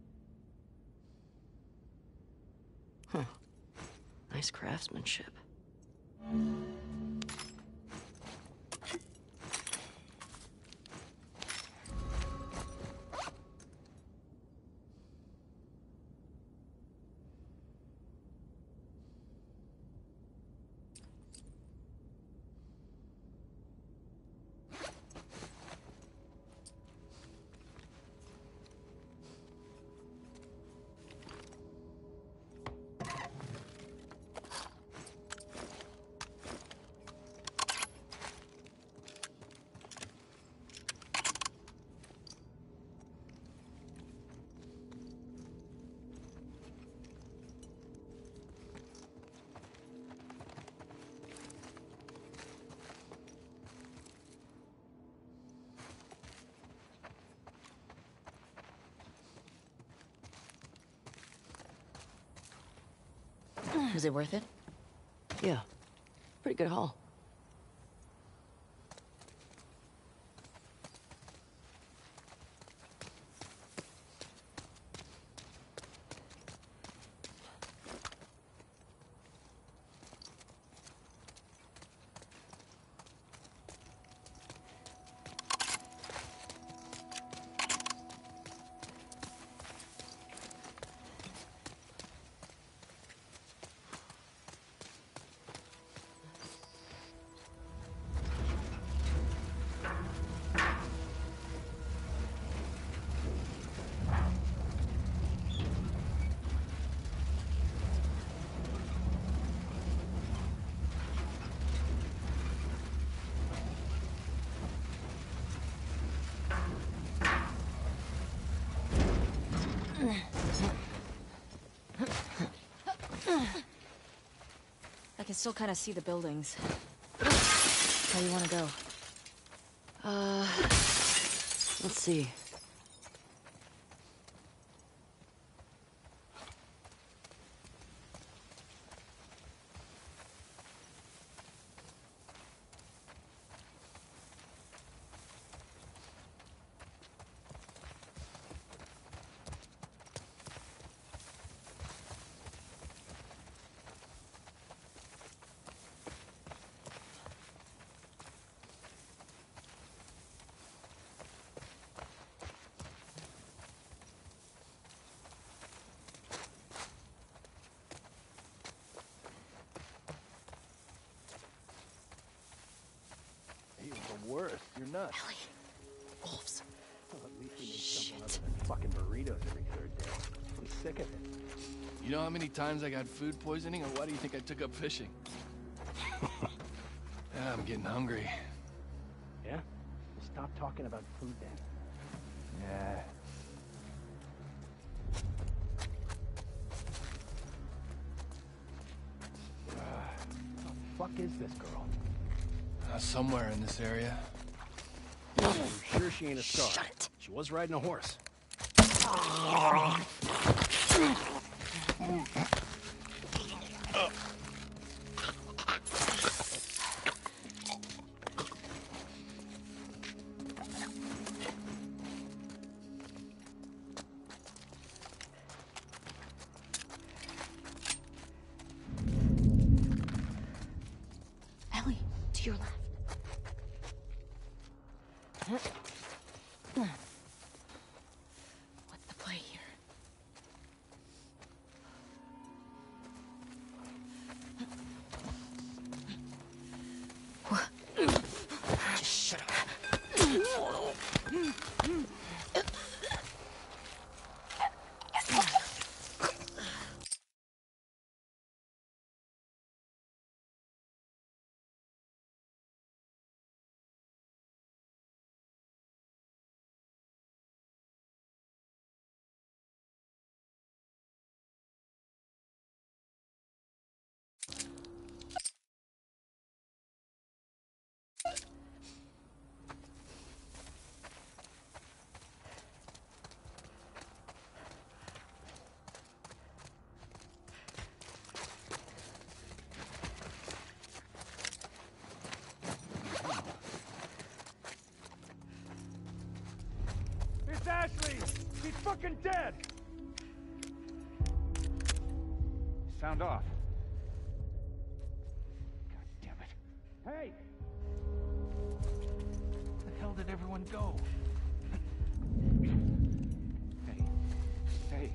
Huh. Nice craftsmanship. Was it worth it? Yeah. Pretty good haul. I can still kind of see the buildings. How do you want to go? Uh, let's see. You're the worst. You're nuts. Ellie. Wolves. Well, at least we make something other than fucking burritos every third day. I'm sick of it. You know how many times I got food poisoning, or why do you think I took up fishing? Yeah, I'm getting hungry. Yeah? Well, stop talking about food then. Yeah. Uh, what the fuck is this girl? Uh, somewhere in this area. I'm sure she ain't a star. Shut it. She was riding a horse. Ellie, to your left. What's the play here? It's Ashley! She's fucking dead! Sound off. God damn it. Hey! Where the hell did everyone go? Hey. Hey.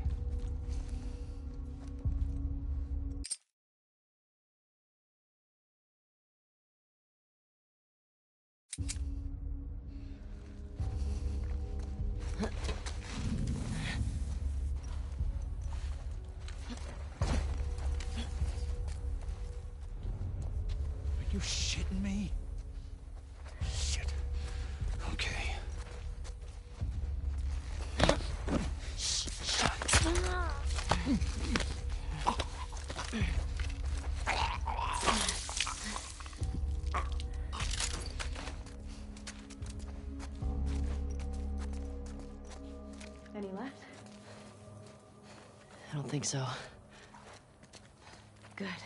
Are you shitting me? Shit. Okay. Any left? I don't think so. Good.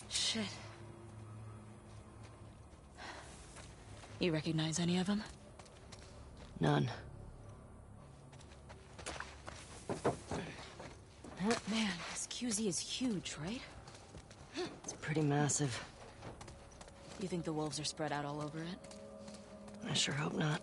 Shit. You recognize any of them? None. Man, this Q Z is huge, right? It's pretty massive. You think the wolves are spread out all over it? I sure hope not.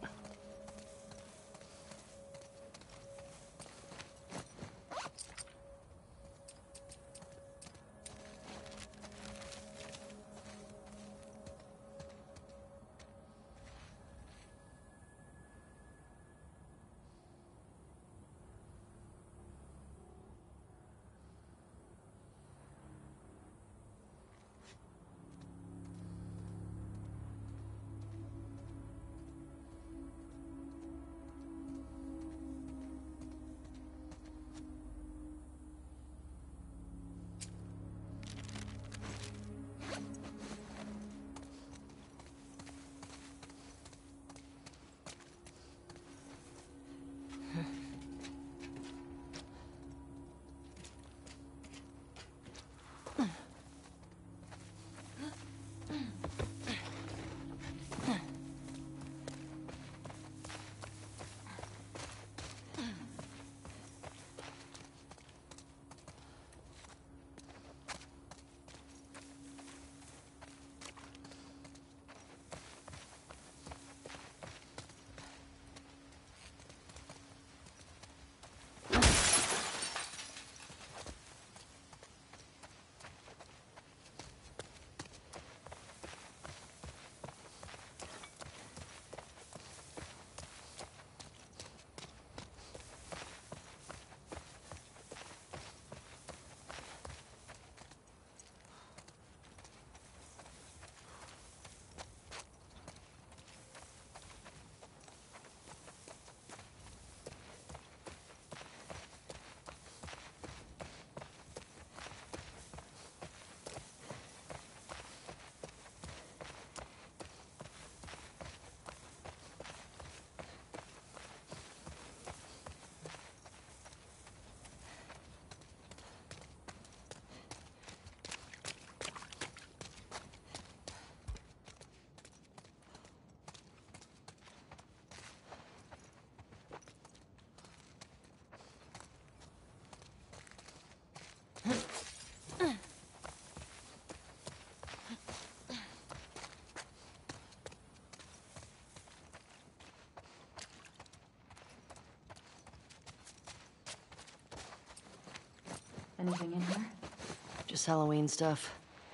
Anything in here? Just Halloween stuff.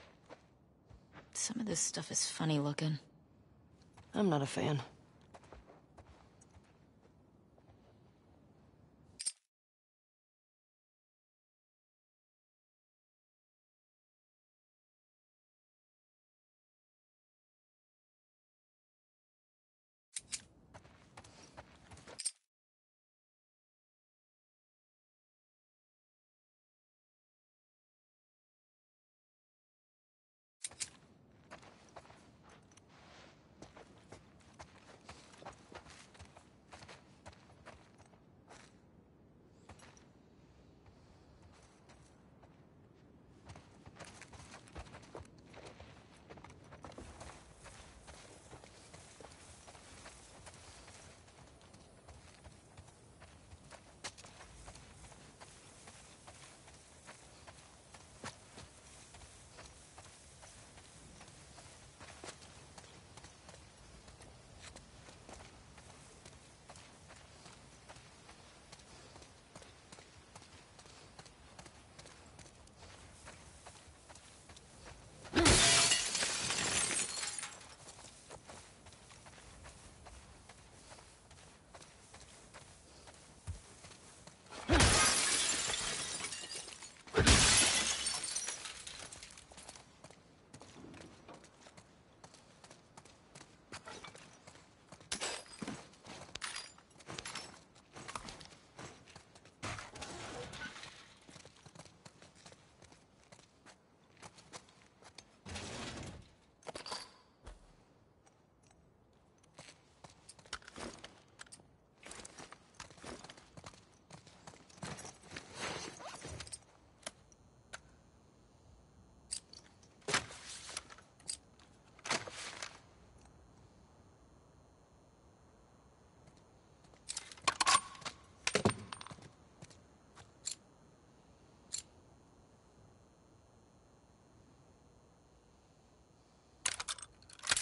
Some of this stuff is funny looking. I'm not a fan.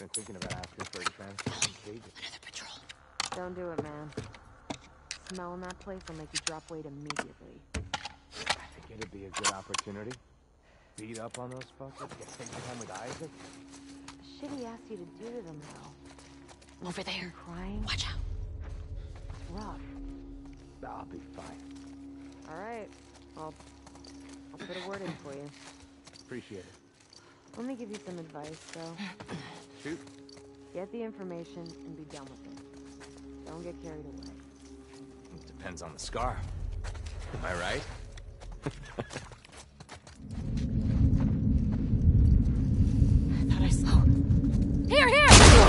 been thinking about asking for a transfer in cages. Another patrol. Don't do it, man. Smelling that place will make you drop weight immediately. I think it'd be a good opportunity. Beat up on those fuckers, get take time with Isaac. The shit he asked you to do to them, though. Over there. Crying? Watch out. It's rough. I'll be fine. All right. I'll, I'll put a word in for you. Appreciate it. Let me give you some advice, though. Shoot. Get the information and be done with it. Don't get carried away. It depends on the scar. Am I right? Thought I saw. Here, here!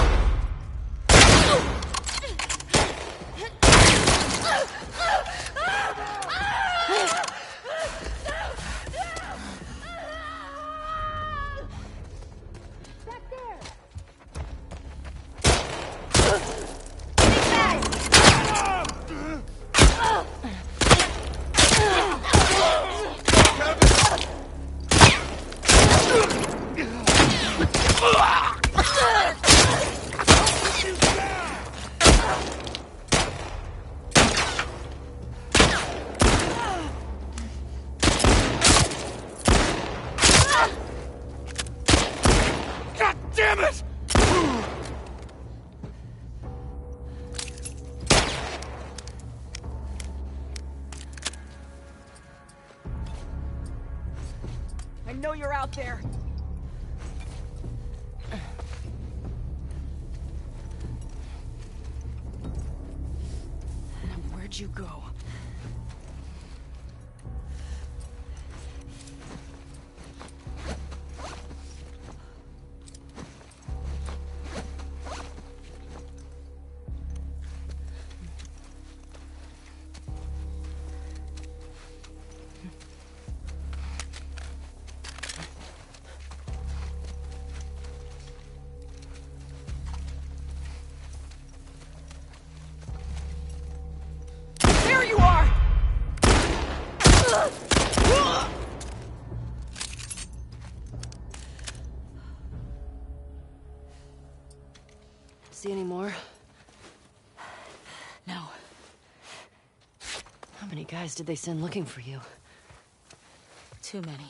Damn it! I know you're out there. Now, where'd you go? There you are! See any more? No. How many guys did they send looking for you? Too many.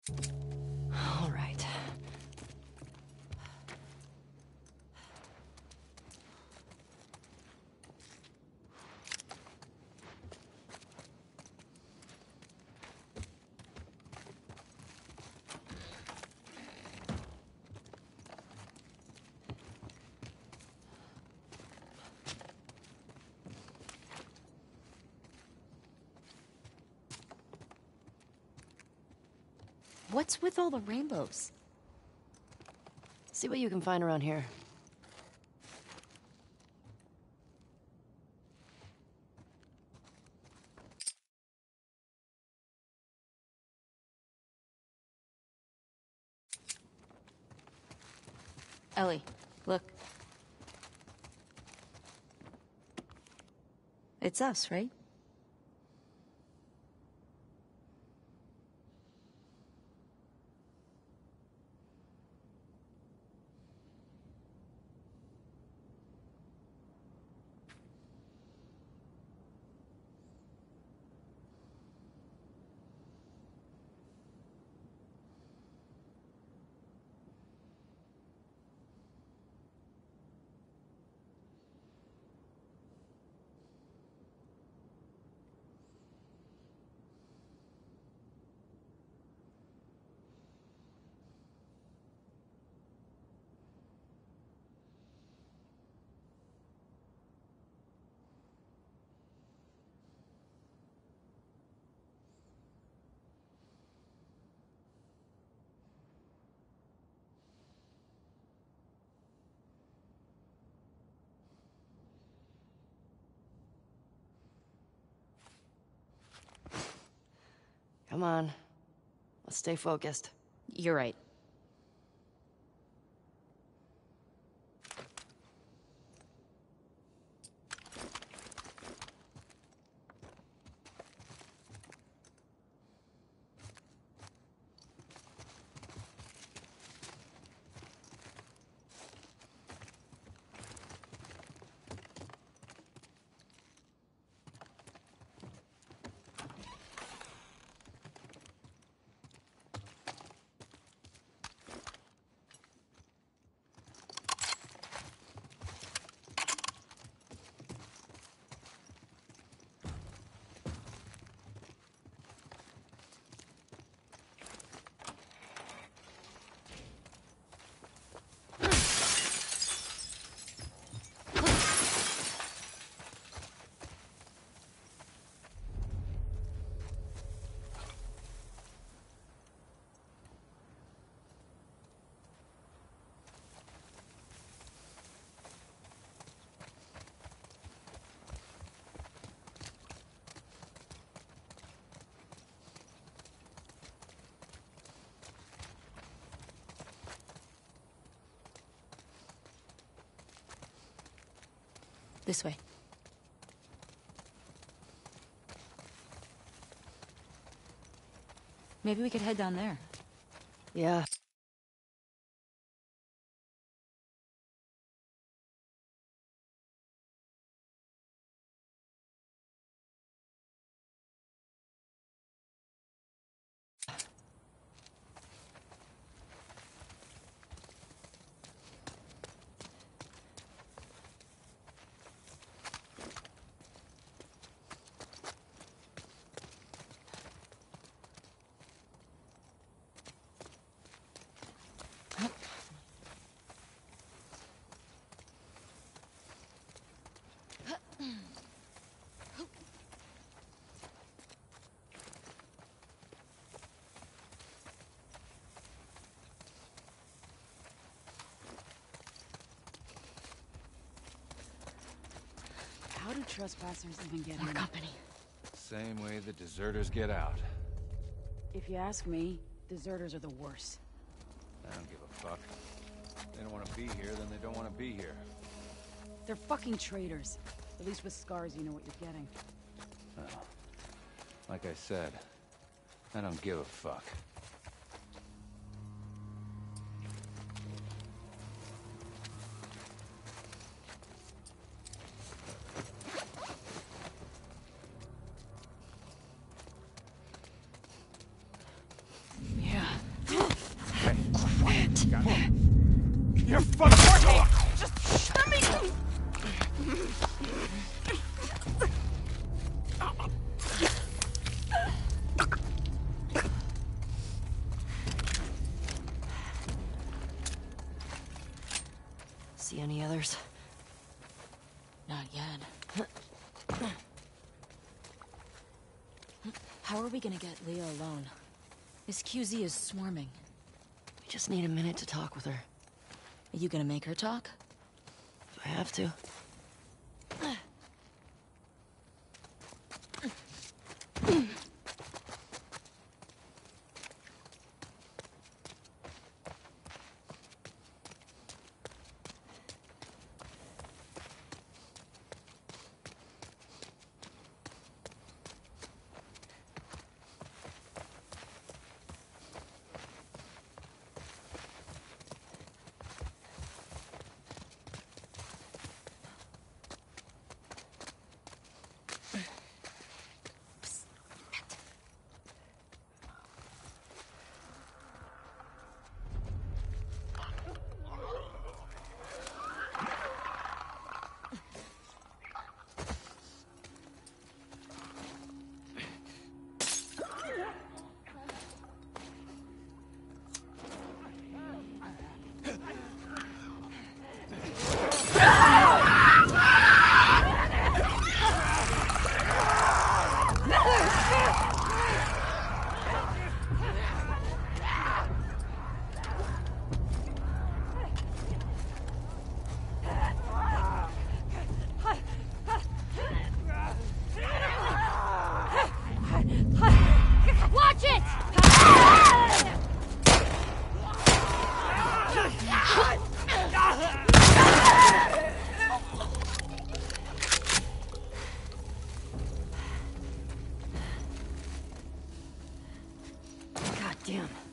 All right. What's with all the rainbows? See what you can find around here. Ellie, look. It's us, right? Come on. Let's stay focused. You're right. This way. Maybe we could head down there. Yeah. How do trespassers even get More in? company. Same way the deserters get out. If you ask me, deserters are the worst. I don't give a fuck. If they don't want to be here, then they don't want to be here. They're fucking traitors. At least with scars, you know what you're getting. Well, like I said, I don't give a fuck. Yeah. How are we gonna get Leah alone? This Q Z is swarming. We just need a minute to talk with her. Are you gonna make her talk? If I have to. Watch it! God damn.